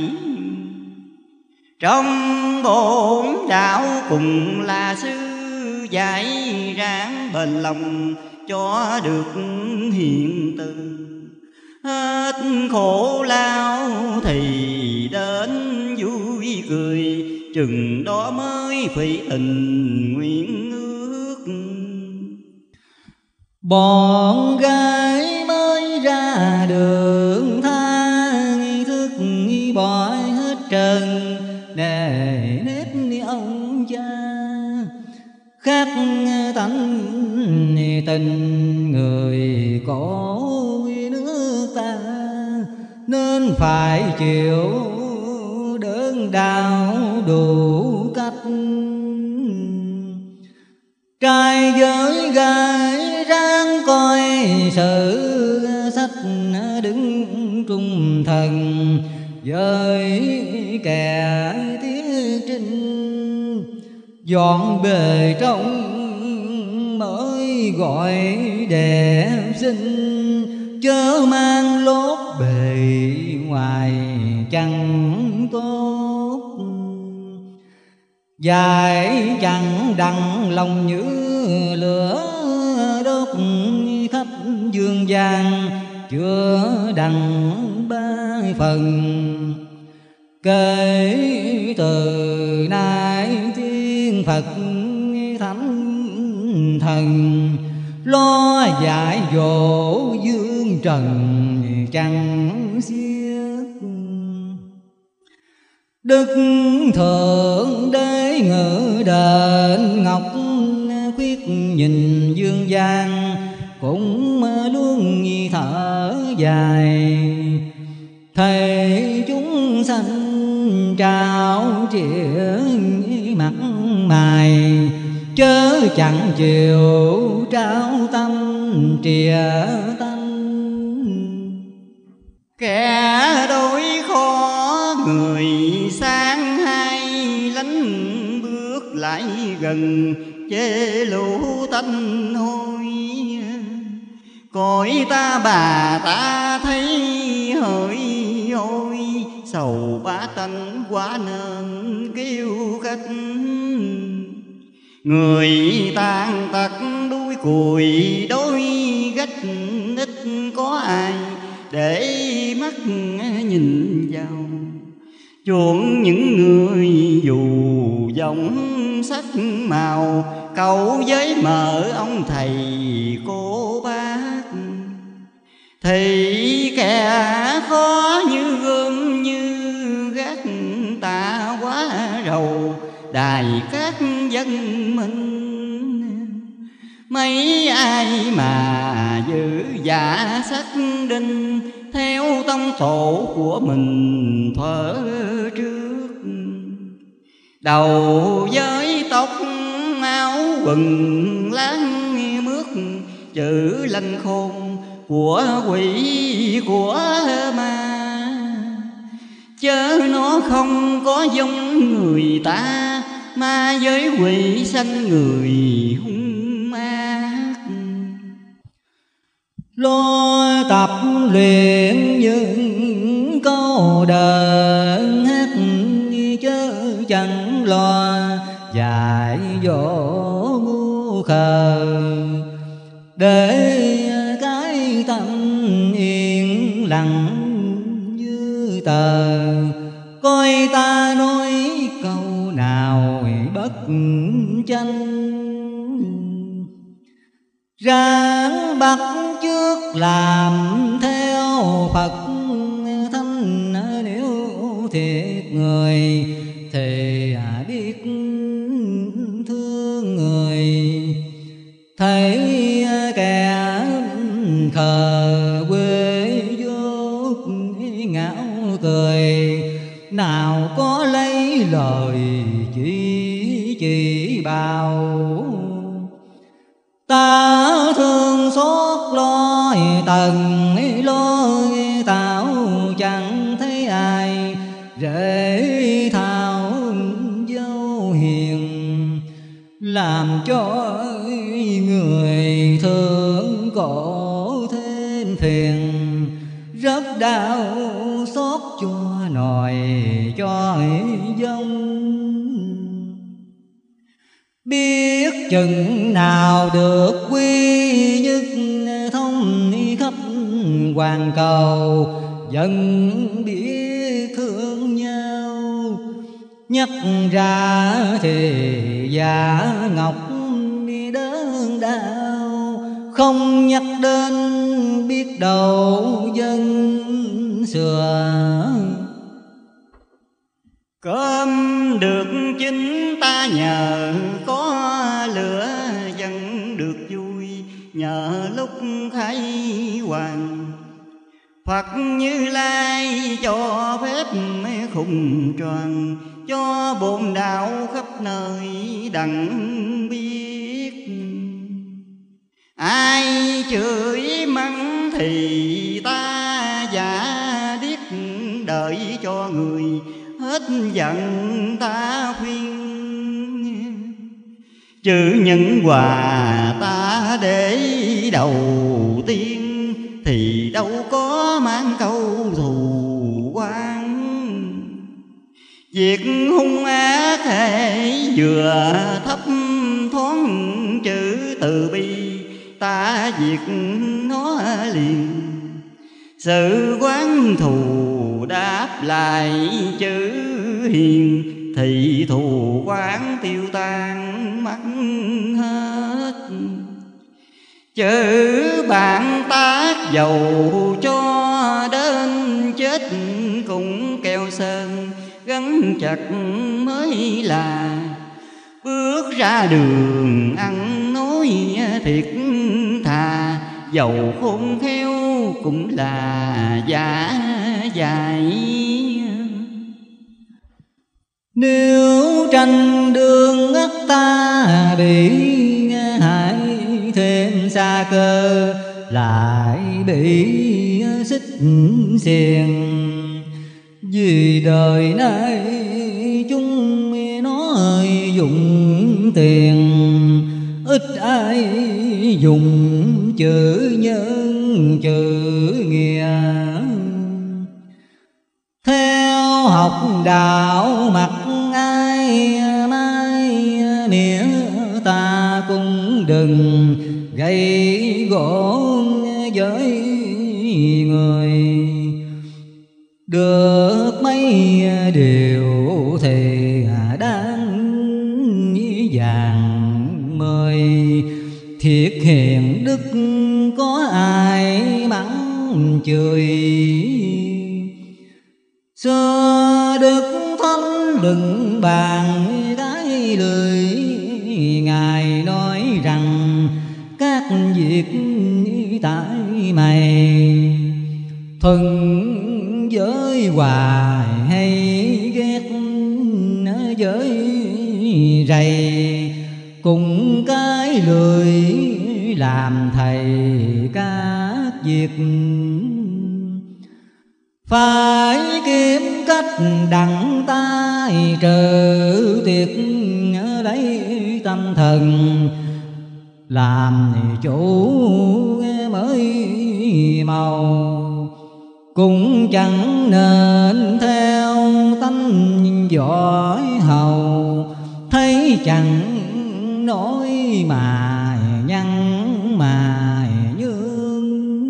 Trong bổn đạo cùng là sư dạy ráng bền lòng cho được hiện từ. Hết khổ lao thì đến vui cười, chừng đó mới phỉ tình nguyện ước. Bọn gái mới ra đường tha nghi thức bỏ hết trần nề nếp ông cha. Khác tánh tình người có nước ta, nên phải chịu đớn đau đủ cách. Trai với gái ráng coi sự sách đứng trung thần, với kẻ tiết trinh dọn bề trong mới gọi đẹp xinh, chớ mang lốt bề ngoài chẳng tốt. Dài chẳng đặng lòng như lửa đốt khắp dương gian, chưa đặng ba phần. Kể từ nay thiên Phật thánh thần, lo dạy dỗ dương trần chẳng xiết. Đức Thượng Đế ngự đền ngọc khuyết nhìn dương gian, cũng luôn thở dài. Thầy chúng sanh trao chuyện mặt mày, chớ chẳng chịu trao tâm trìa tanh. Kẻ đối khó người sang hay lánh bước lại gần, chê lũ tanh hôi. Cõi ta bà ta thấy hỡi ôi, sầu bá tánh quá nên kêu khách. Người tàn tật đuôi cùi đôi gách, ít có ai để mắt nhìn vào. Chuộng những người dù giống sắc màu, cậu với mợ ông thầy cô bác. Thì kẻ khó như gươm như gác tạo rầu đài các dân minh. Mấy ai mà giữ giả sách đinh, theo tông tổ của mình thuở trước. Đầu với tóc áo quần láng mướt, chữ lanh khôn của quỷ của ma. Chớ nó không có giống người ta, ma với quỷ sanh người hung ác. Lo tập luyện những câu đời hát, chớ chẳng lo dạy dỗ ngu khờ. Để cái tâm yên lặng như tờ, coi ta nói câu nào bất chánh. Ráng bắt chước làm theo Phật Thánh, nếu thiệt người thì biết thương người. Thấy kẻ khờ quê dốt ngáo cười, nào có lấy lời chỉ chỉ bảo. Ta thương xót lo tần lối tạo, chẳng thấy ai rễ thao dấu hiền. Làm cho người thương cổ thêm phiền, rất đau xót cho nòi cho dông. Biết chừng nào được quy nhất, thông khắp hoàn cầu dân biết thương nhau. Nhắc ra thì giả ngọc đớn đau, không nhắc đến biết đâu dân xưa. Cơm được chính ta nhờ có lửa, dân được vui nhờ lúc khai hoàng. Phật Như Lai cho phép khùng tròn, cho bổn đạo khắp nơi đặng biết. Ai chửi mắng thì ta giả điếc, đợi cho người hết giận ta khuyên. Chữ nhân hòa ta để đầu tiên, thì đâu có mang câu thù oán. Việc hung ác hệ vừa thấp thoáng, chữ từ bi ta diệt nó liền. Sự quán thù đáp lại chữ hiền, thì thù quán tiêu tan mất hết. Chữ bạn tác dầu cho đến chết, cũng keo sơn gắn chặt mới là. Bước ra đường ăn nói thiệt thà, dầu khôn khéo cũng là giả dại. Nếu tranh đường ắt ta bị hại, thêm xa cơ lại bị xích xiềng. Vì đời nay chúng nó dùng tiền, ít ai dùng chữ nhân chữ nghĩa. Theo học đạo mặc ai mai mỉa, ta cũng đừng gây gỗ với người. Được mấy điều thì đáng vàng mời, thiệt hiền đức có ai mắng chửi. Xưa Đức Thánh đừng bàn cái lời, Ngài nói rằng các việc tại mày thuần với hoài hay ghét với rầy, cùng cái lười làm thầy các việc. Phải kiếm cách đặng tay trừ tiệt lấy tâm thần, làm chủ mới màu. Cũng chẳng nên theo tánh giỏi hầu, thấy chẳng nói mà nhăn mà nhương.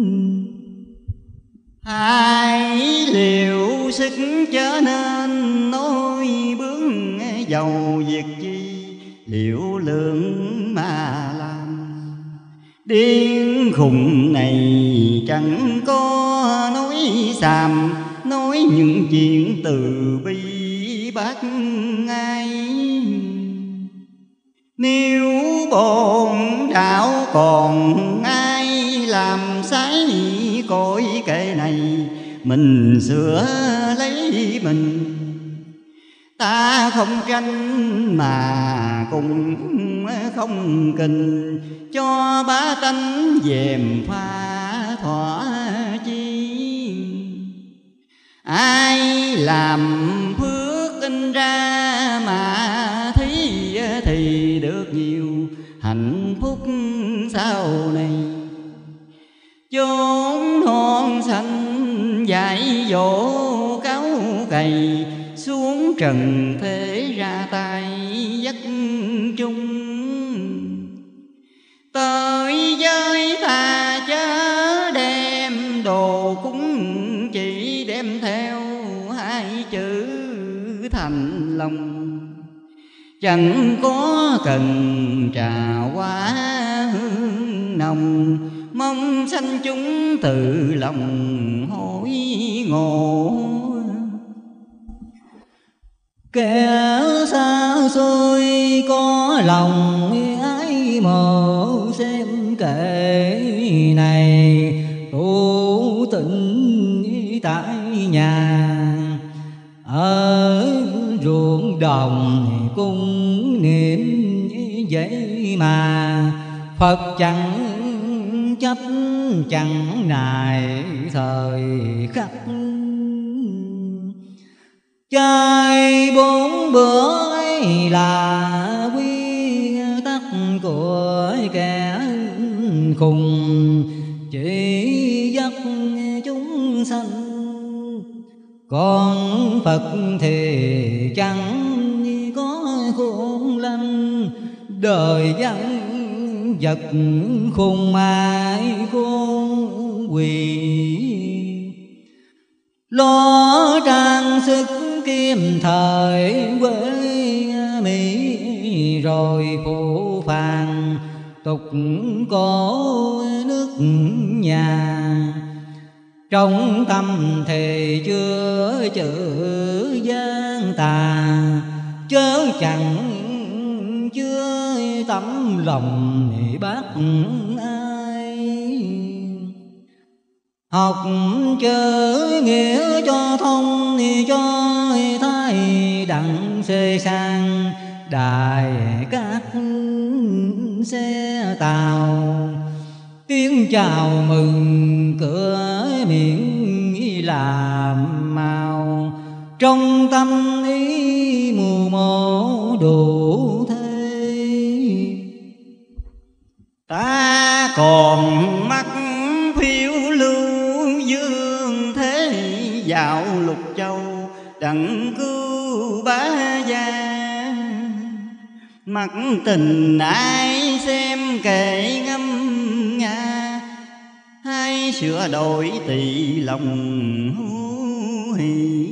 Hai liệu sức chớ nên nói bướng giàu việc chi, liệu lượng mà làm. Điên khùng này chẳng có nói xàm, nói những chuyện từ bi bác ai. Nếu bổn đạo còn ai làm sai cõi kệ này, mình sửa lấy mình. Ta không tranh mà cũng không kình, cho bá tánh dèm pha thỏa chi. Ai làm phước in ra mà thấy thì được nhiều hạnh phúc sau này. Chốn non xanh dạy dỗ cáo cày, xuống trần thế ra tay dắt chung. Tới giới ta chớ đem đồ cúng, chỉ đem theo hai chữ thành lòng. Chẳng có cần trà hoa hương nồng, mong sanh chúng từ lòng hối ngộ. Kẻ xa xôi có lòng ái mộ, xem kệ này tu tịnh tại nhà. Ở ruộng đồng cung niệm vậy mà, Phật chẳng chấp chẳng nài thời khắc. Chay bốn bữa ấy là quy tắc của kẻ khùng, chỉ dắt chúng sanh. Còn Phật thì chẳng có khôn lanh, đời dân vật khôn mãi khôn quỳ. Lo trang sức kiếm thời quê Mỹ, rồi phụ phàng tục cổ nước nhà. Trong tâm thì chưa chữ gian tà, chớ chẳng chưa tấm lòng bác ai. Học chớ nghĩa cho thông, cho thái đặng xê sang đài các xe tàu. Tiếng chào mừng cửa miệng làm màu, trong tâm ý mù mờ đủ thế. Ta còn mắt phiêu lưu dương thế, dạo lục châu đặng cứu bá gia. Mắt tình ai xem kệ ngâm nga, hay sửa đổi tỳ lòng hú hỉ.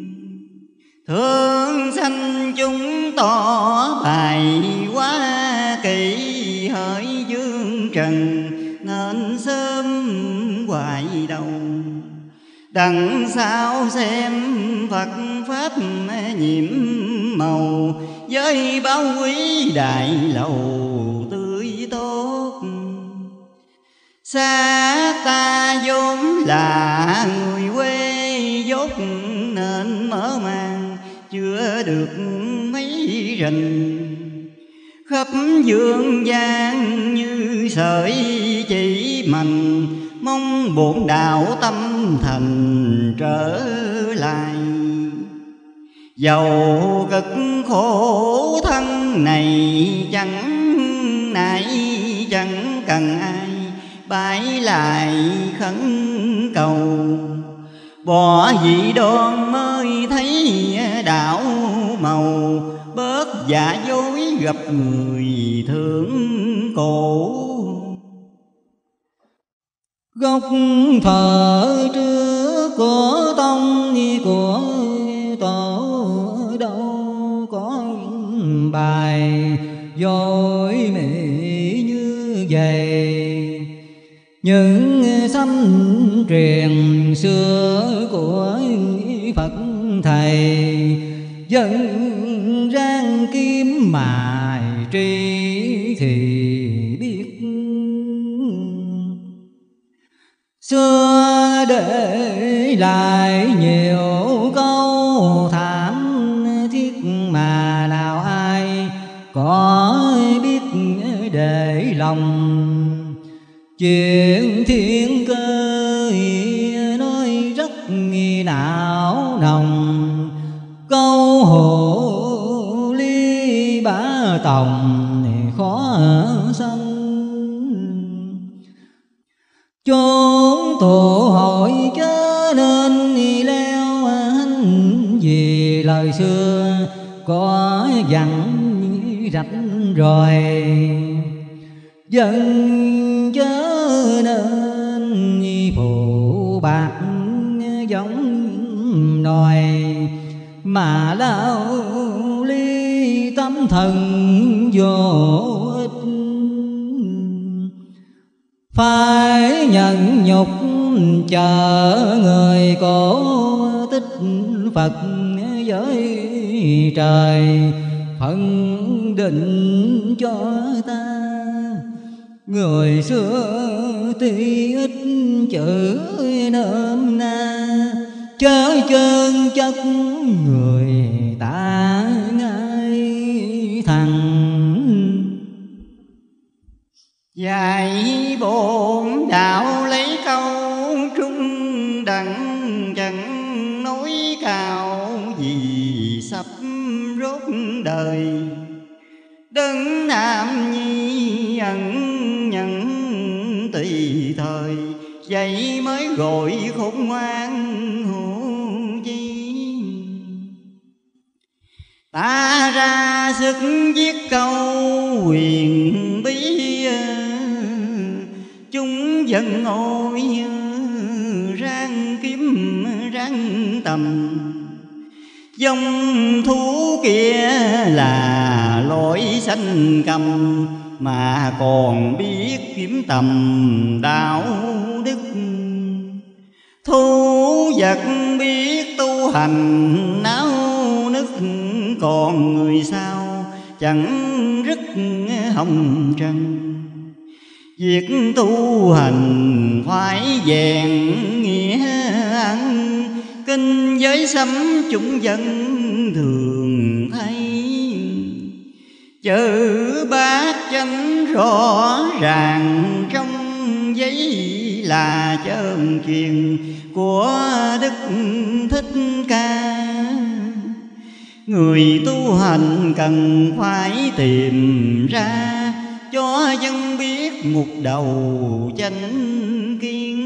Thương sanh chúng tỏ bài quá kỳ, hỡi dương trần nên sớm hoài đầu. đằng sau xem Phật pháp nhiệm màu, với báo quý đại lầu tươi tốt. Xa ta vốn là người quê dốt, nên mở màn chưa được mấy rình. Khắp dương gian như sợi chỉ mành, mong bổn đạo tâm thành trở lại. Dầu cực khổ thân này chẳng nại, chẳng cần ai bái lại khấn cầu. Bỏ dị đoan mới thấy đạo màu, bớt giả dối gặp người thương cổ. Gốc thờ trước của tông của tổ đâu có bài dối mỹ như vậy. Những sấm truyền xưa của Phật thầy, dân rang kiếm mài tri thì biết. Xưa để lại nhiều câu thảm thiết, mà nào ai có biết để lòng. Chuyện thiên cơ nói rất não nồng, câu hồ ly bá tòng khó sanh. Chốn tụ hội chớ nên leo hành, vì lời xưa có dặn rạch rồi. Dân chớ nên phụ bạc giống nòi, mà lao ly tâm thần vô ích. Phải nhận nhục chờ người cổ tích Phật với trời, phân định cho ta. Người xưa tuy ít chữ nôm na, chớ chân chất người ta ngay thẳng. Dạy bổn đạo lấy câu trung đặng, chẳng nói cao gì sắp rốt đời. Đấng nam nhi ẩn nhận tùy thời, vậy mới gọi khôn ngoan hữu chi. Ta ra sức viết câu huyền bí, chúng dân ôi ráng kiếm ráng tầm. Dòng thú kia là lối sanh cầm, mà còn biết kiếm tầm đạo đức. Thú vật biết tu hành náo nức, còn người sao chẳng rứt hồng trần. Việc tu hành phải vẹn nghĩa ăn, kinh giới sấm chúng dân thường thấy. Chữ bát chánh rõ ràng trong giấy, là chơn truyền của Đức Thích Ca. Người tu hành cần phải tìm ra, cho dân biết một đầu chánh kiến.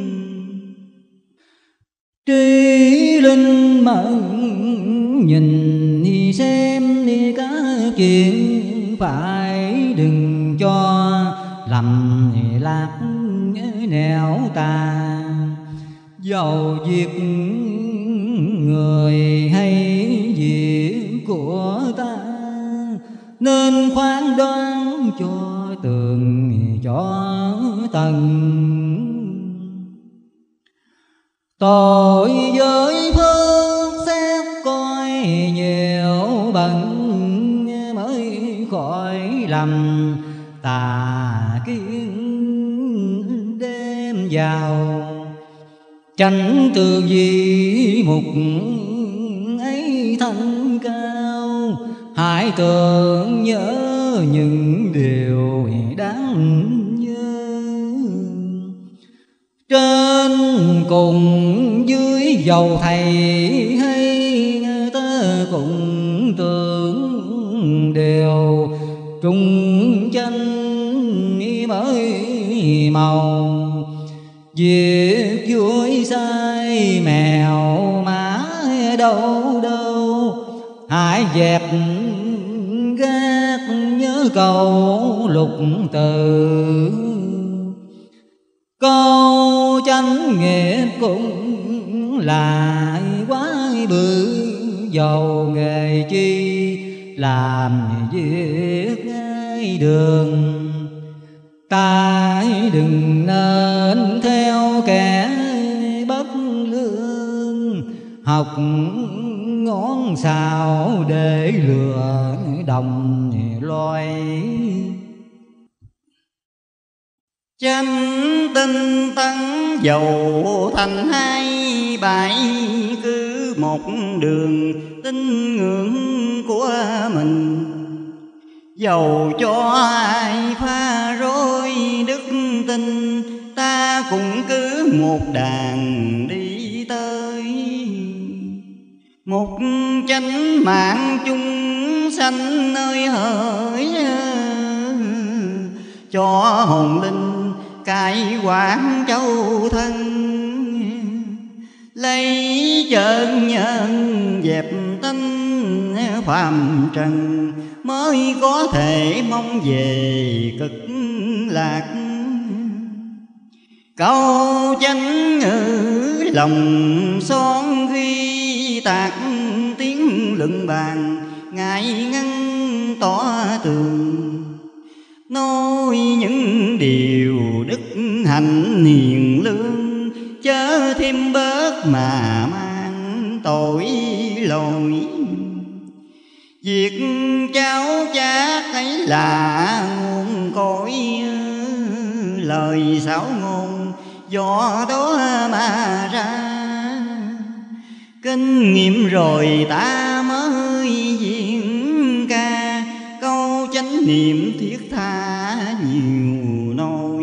Trí linh mẫn nhìn đi xem đi các chuyện, phải đừng cho lầm lạc nẻo ta. Dầu việc người hay việc của ta, nên khoan đoán cho tường cho tầng. Tội với phước xét coi nhiều bận mới khỏi lầm tà kiến đem vào. Tránh từ vi mục ấy thanh cao, hãy tưởng nhớ những điều đáng nhớ. Trên cùng dưới dầu thầy hay ta cùng tưởng đều trung tranh mới màu. Việc vui sai mèo má đâu đâu, hãy dẹp gác nhớ câu lục từ. Câu chánh nghiệp cũng là quá bự, giàu nghề chi làm việc ngay đường. Ta đừng nên theo kẻ bất lương, học ngón xào để lừa đồng loài. Chánh tinh tấn dầu thành hai bãi, cứ một đường tín ngưỡng của mình. Dầu cho ai pha rối đức tin, ta cũng cứ một đàn đi tới. Một chánh mạng chung sanh nơi hỡi, cho hồn linh cải quán châu thân. Lấy chân nhân dẹp tánh phàm trần, mới có thể mong về cực lạc. Câu chánh ngữ lòng son ghi tạc, tiếng luận bàn ngại ngăn tỏ tường. Nói những điều đức hạnh hiền lương, chớ thêm bớt mà mang tội lỗi. Việc cháu chát ấy là nguồn cội, lời xảo ngôn do đó mà ra. Kinh nghiệm rồi ta mới diễn ca, câu chánh niệm thiết tha nhiều nỗi.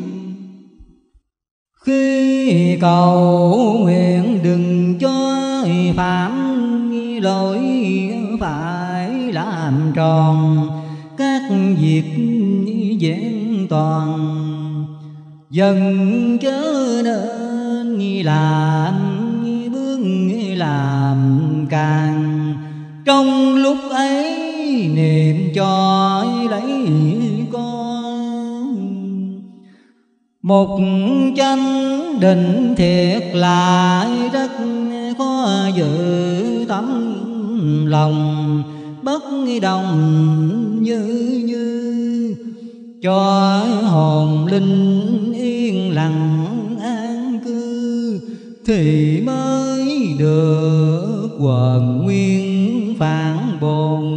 Khi cầu nguyện đừng cho phạm lỗi, phải làm tròn các việc vẹn toàn. Dần chớ nên làm bước làm càng, trong lúc ấy niệm cho lấy con. Một chánh định thiệt là rất khó giữ tấm lòng, bất đồng như như cho hồn linh yên lặng an cư, thì mới được quần nguyên phản bồn.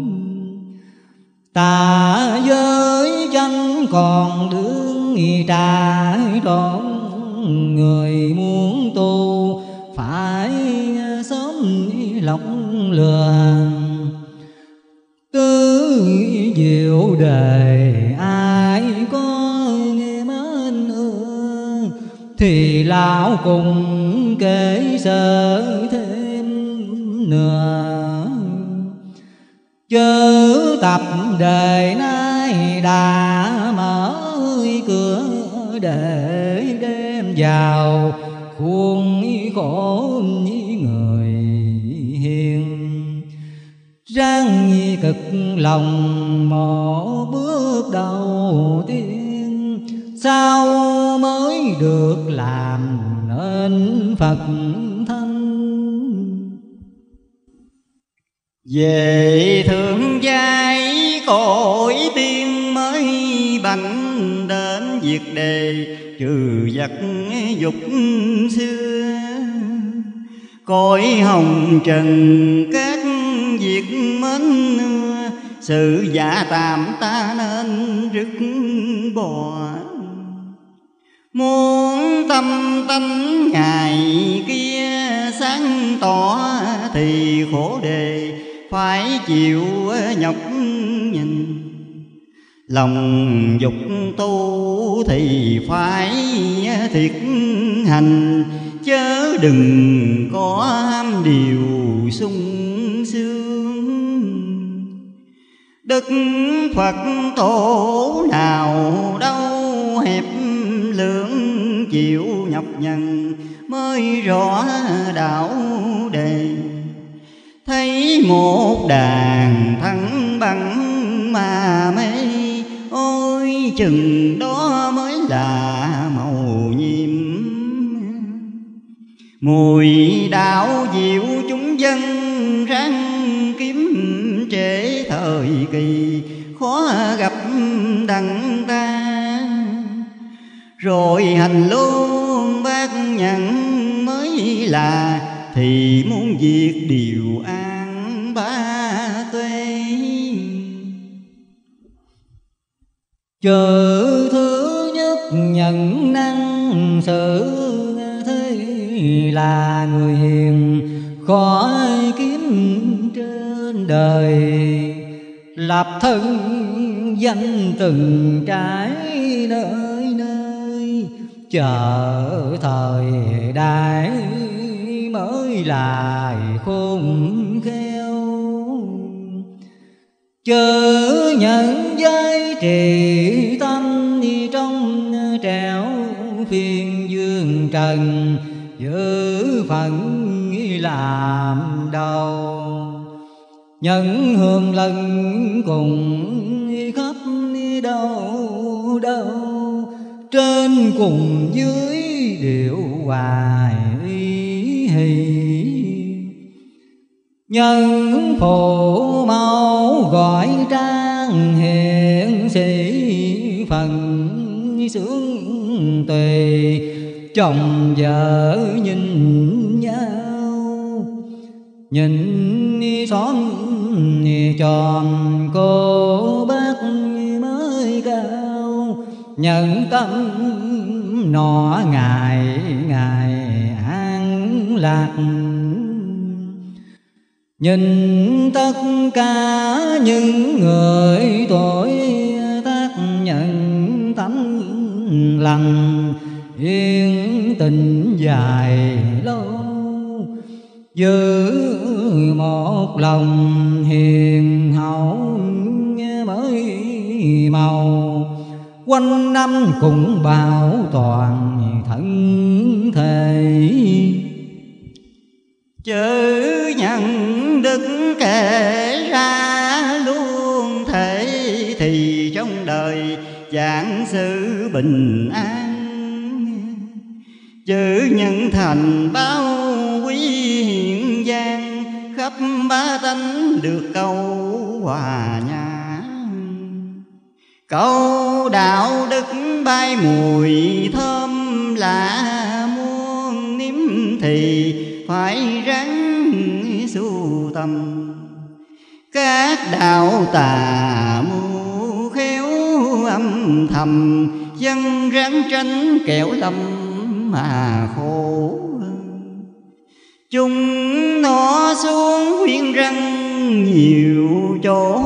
Ta với chánh còn đương trà trọn, người muốn tu phải sớm lọc lừa. Tứ diệu đề ai có nghe mến ưa, thì lão cùng kể sơ thêm nữa. Chớ tập đời nay đã mở cửa, để đem vào khuôn khổ người hiền. Ráng cực lòng một bước đầu tiên, sao mới được làm nên Phật thân. Về thượng giai cõi tiên mới bành đến việc đề trừ vật dục xưa, cõi hồng trần các việc mến nưa, sự giả tạm ta nên rứt bỏ. Muốn tâm tánh ngày kia sáng tỏ, thì khổ đề phải chịu nhọc nhìn. Lòng dục tu thì phải thiệt hành, chớ đừng có ham điều sung sướng. Đức Phật tổ nào đâu hẹp lượng, chịu nhọc nhằn mới rõ đạo đề. Thấy một đàn thăng bằng mà mê, ôi chừng đó mới là màu nhiệm. Mùi đạo diệu chúng dân ráng kiếm, trễ thời kỳ khó gặp đặng ta. Rồi hành luôn bác nhận mới là, thì muốn việc điều an ba tuế. Chữ thứ nhất nhận năng sự, thế là người hiền khó kiếm trên đời. Lập thân danh từng trải nơi nơi, chờ thời đại mới là khôn khéo. Chớ nhận giá trị tâm trong trẻo phiên dương trần, giữ phận làm đầu. Nhận hương lần cùng khắp đâu đâu, trên cùng dưới điệu hoài hì. Nhân phụ mẫu gọi trang hiền sĩ, phần sướng tùy chồng vợ nhìn nhau. Nhìn xóm tròn cô bác mới cao, nhận tâm nọ ngày ngày an lạc. Nhìn tất cả những người tội tác nhận tánh lành, yên tình dài lâu. Giữ một lòng hiền hậu mới màu, quanh năm cũng bảo toàn thân thể. Chớ nhận đức kể ra luôn thể, thì trong đời giảng sự bình an. Chớ nhận thành bao quý hiện gian, khắp ba tánh được câu hòa nhã. Câu đạo đức bay mùi thơm lạ, muôn nếm thì phải ráng sưu tầm. Các đạo tà mưu khéo âm thầm, dân ráng tránh kẻo lầm mà khổ. Chúng nó xuống khuyên răng nhiều chỗ,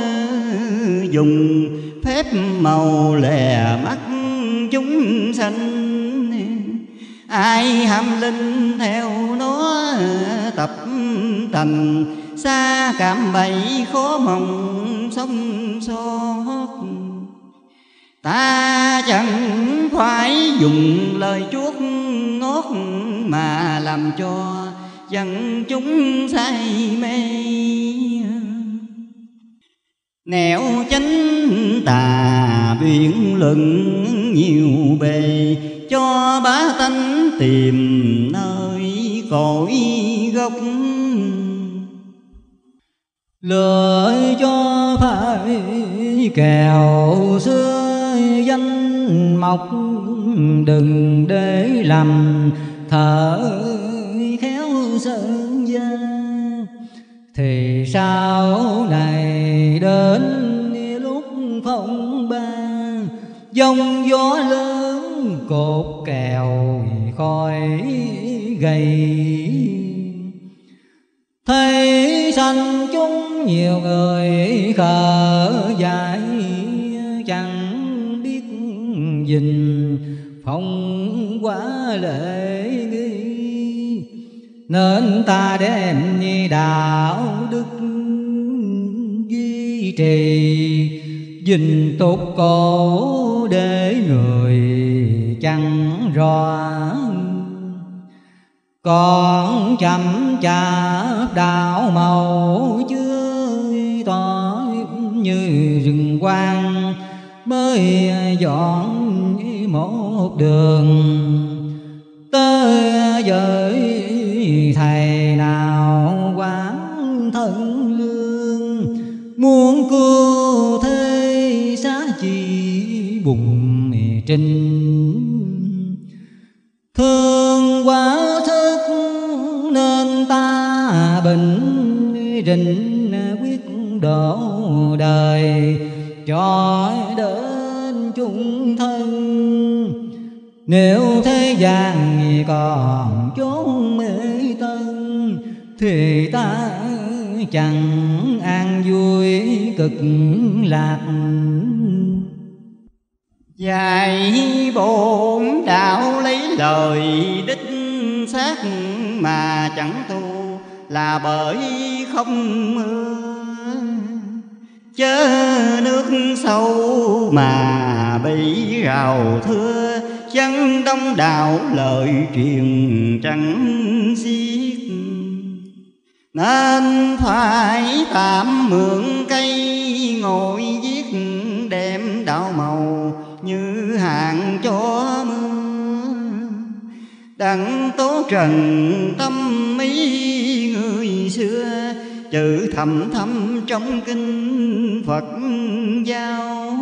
dùng phép màu lè mắt chúng sanh. Ai ham linh theo nó tập thành, xa cảm bẫy khó mong sống sót. Ta chẳng phải dùng lời chuốt ngót, mà làm cho dân chúng say mê. Nẻo chánh tà biện luận nhiều bề, cho bá tánh tìm nơi cội gốc. Lựa cho phải kèo xưa danh mộc, đừng để làm thợ khéo sơn gia. Thì sau này đến lúc phong ba, giông gió lớn cột kèo khói gầy. Thấy sanh chúng nhiều người khờ dại, chẳng biết gìn phong quá lễ nghi. Nên ta đem đạo đức duy trì, gìn tốt cổ để người chẳng rõ. Còn chậm chạp đạo màu chưa tỏ, như rừng quang mới dọn một đường. Tới giới thầy nào quán thân lương, muốn cứu thế xá chi bùng trình. Thương quá thức nên ta bình rình, quyết độ đời cho đến chung thân. Nếu thế gian còn chốn mê tân, thì ta chẳng an vui cực lạc. Dạy bổn đạo lấy lời đích xác, mà chẳng tu là bởi không mưa. Chớ nước sâu mà bị rào thưa, chân đông đạo lời truyền chẳng xiết. Nên phải tạm mượn cây ngồi viết, đem đạo màu như hạn cho mưa. Đặng tố trần tâm ý người xưa, chữ thầm thầm trong kinh Phật giáo.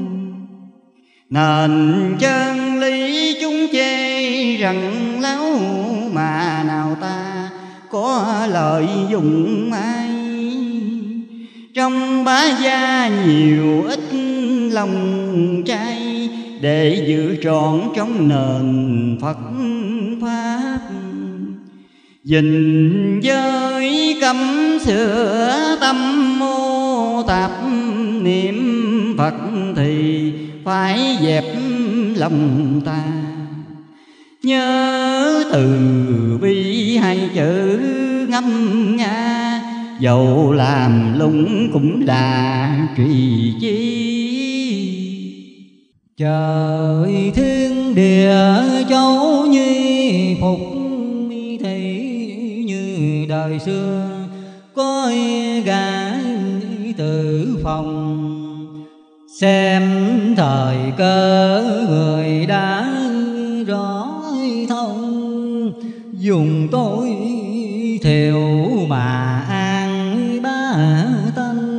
Nên chân lý chúng chê rằng láo, mà nào ta có lợi dụng ai. Trong bá gia nhiều ít lòng trai, để giữ trọn trong nền Phật Pháp. Gìn giới cấm sửa tâm mô tạp, niệm Phật thì phải dẹp lòng ta. Nhớ từ bi hai chữ ngâm nga, dẫu làm lung cũng là trì chi. Trời thiên địa châu nhi phục, thì như đời xưa có gái tử phòng. Xem thời cơ người đã rõ thông, dùng tôi thiểu mà an bá tánh.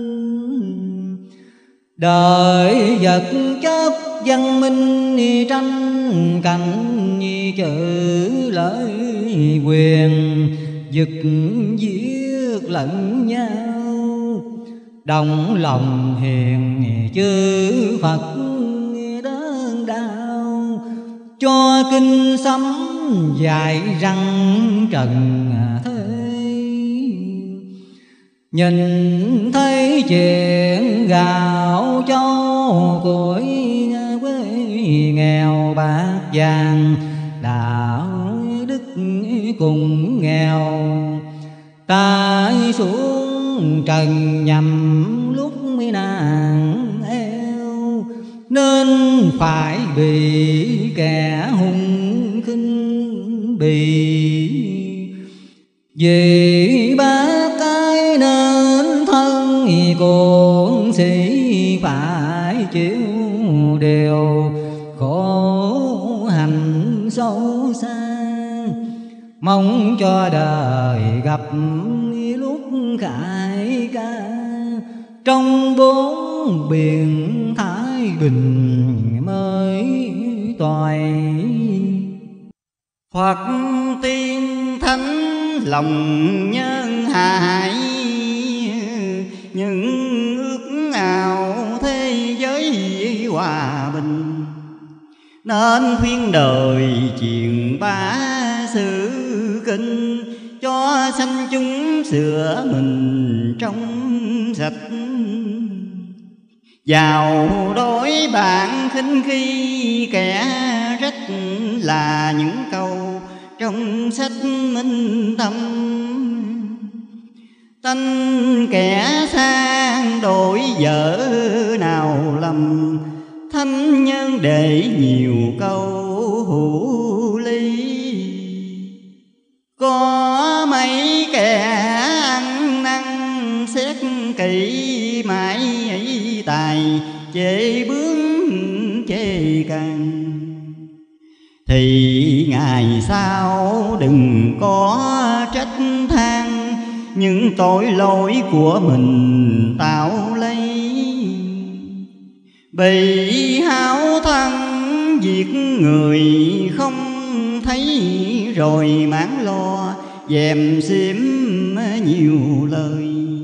Đời vật chất văn minh tranh cảnh, chữ lợi quyền giật giết lẫn nhau. Đồng lòng hiền chư Phật đớn đau, cho kinh sấm dài răng trần thế. Nhìn thấy chuyện gạo châu tuổi quê nghèo bạc vàng, đạo đức cùng nghèo. Ta xuống trần nhằm lúc mới nàng eo, nên phải bị kẻ hung khinh bì. Vì ba cái nên thân cuồng sĩ phải chịu đều khổ hành sâu xa. Mong cho đời gặp lúc khải ca, trong bốn biển thái bình mới toại. Phật tiên thánh lòng nhân hại, những ước ao thế giới hòa bình. Nên khuyên đời truyền bá sự kinh, cho sanh chúng sửa mình trong sạch. Vào đối bạn khinh khi kẻ rách, là những câu trong sách minh tâm. Tánh kẻ sang đổi vợ nào lầm, thánh nhân để nhiều câu hữu lý. Có mấy kẻ ăn năn xét kỹ, mãi ấy tài chê bướng chê càng. Thì ngày sau đừng có trách than, những tội lỗi của mình tạo lấy. Bị hão thắng giết người không thấy, rồi mãn lo dèm xiêm nhiều lời.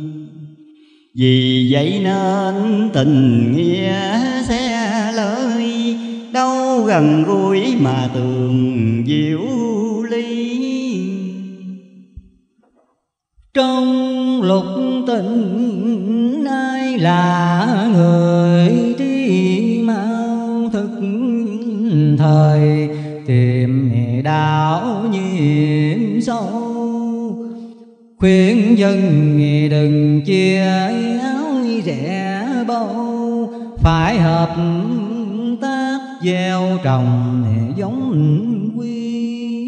Vì vậy nên tình nghĩa xe lời, đâu gần gũi mà tường diệu ly. Trong lúc tình ai là người trí mau, thức thời tìm đạo nhiệm sâu. Khuyên dân đừng chia áo rẻ bâu, phải hợp tác gieo trồng giống quy.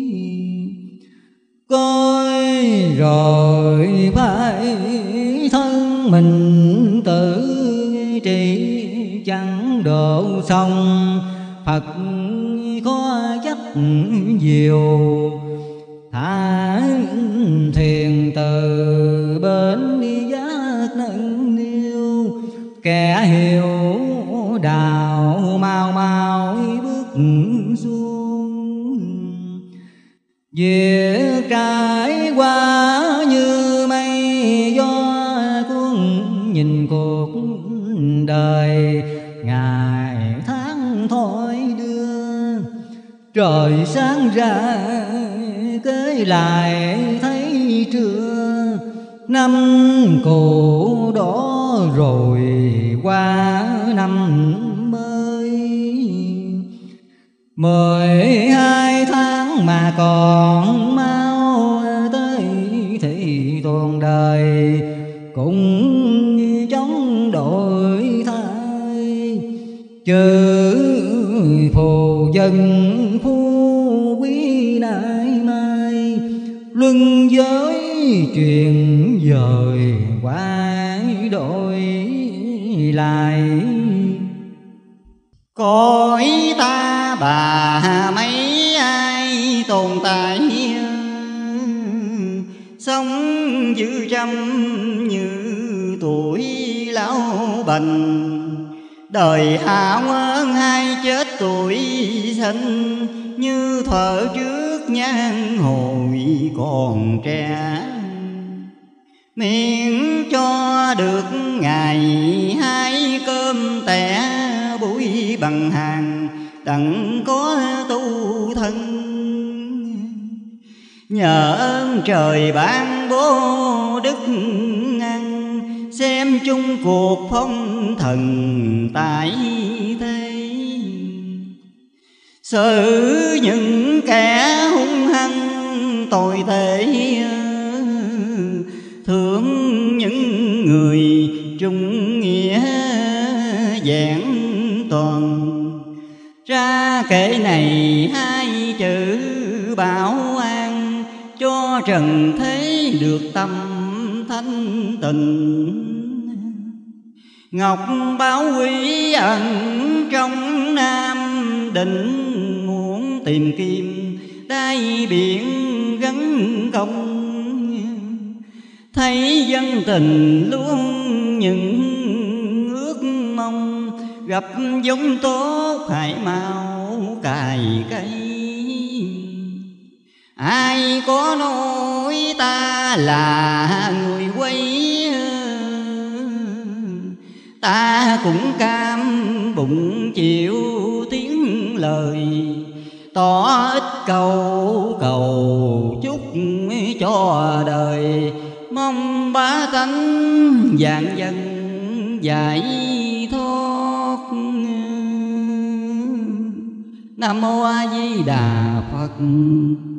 Coi rồi phải thân mình tự trị, chẳng độ xong Phật khó chắc diều. Thả thiền từ bên đi giác nâng niu, kẻ hiểu đạo mau mau bước xuống. Việc trải qua như mây gió cuốn, nhìn cuộc đời ngày tháng thoi đưa. Trời sáng ra kế lại thấy trưa, năm cũ đó rồi qua năm mới. Mười hai tháng mà còn mau tới, thì tuần đời cũng chống đổi thay. Chữ phù dân phú quý đại mai, luân giới truyền dời quái đổi lại. Cõi ta bà mấy ai tồn tại, sống dư trăm như tuổi lão bành. Đời hảo ơn hai chết tuổi sinh, như thuở trước nhan hồi còn trẻ. Miễn cho được ngày hai cơm tẻ, buổi bằng hàng đặng có tu thân. Nhờ ơn trời ban bố đức ăn, xem chung cuộc phong thần tại thế. Xử những kẻ hung hăng tội tệ, thương những người trung nghĩa vẹn toàn. Ra kệ này hai chữ bảo an, cho trần thế được tâm thanh tịnh. Ngọc báo quý ẩn trong Nam Định, muốn tìm kim đáy biển gắn công. Thấy dân tình luôn những ước mong, gặp giống tốt hãy mau cài cây. ai có nói ta là người quấy, ta cũng cam bụng chịu tiếng lời, tỏ ít cầu cầu chúc cho đời, mong bá tánh vạn dân giải thoát. Nam mô A Di Đà Phật.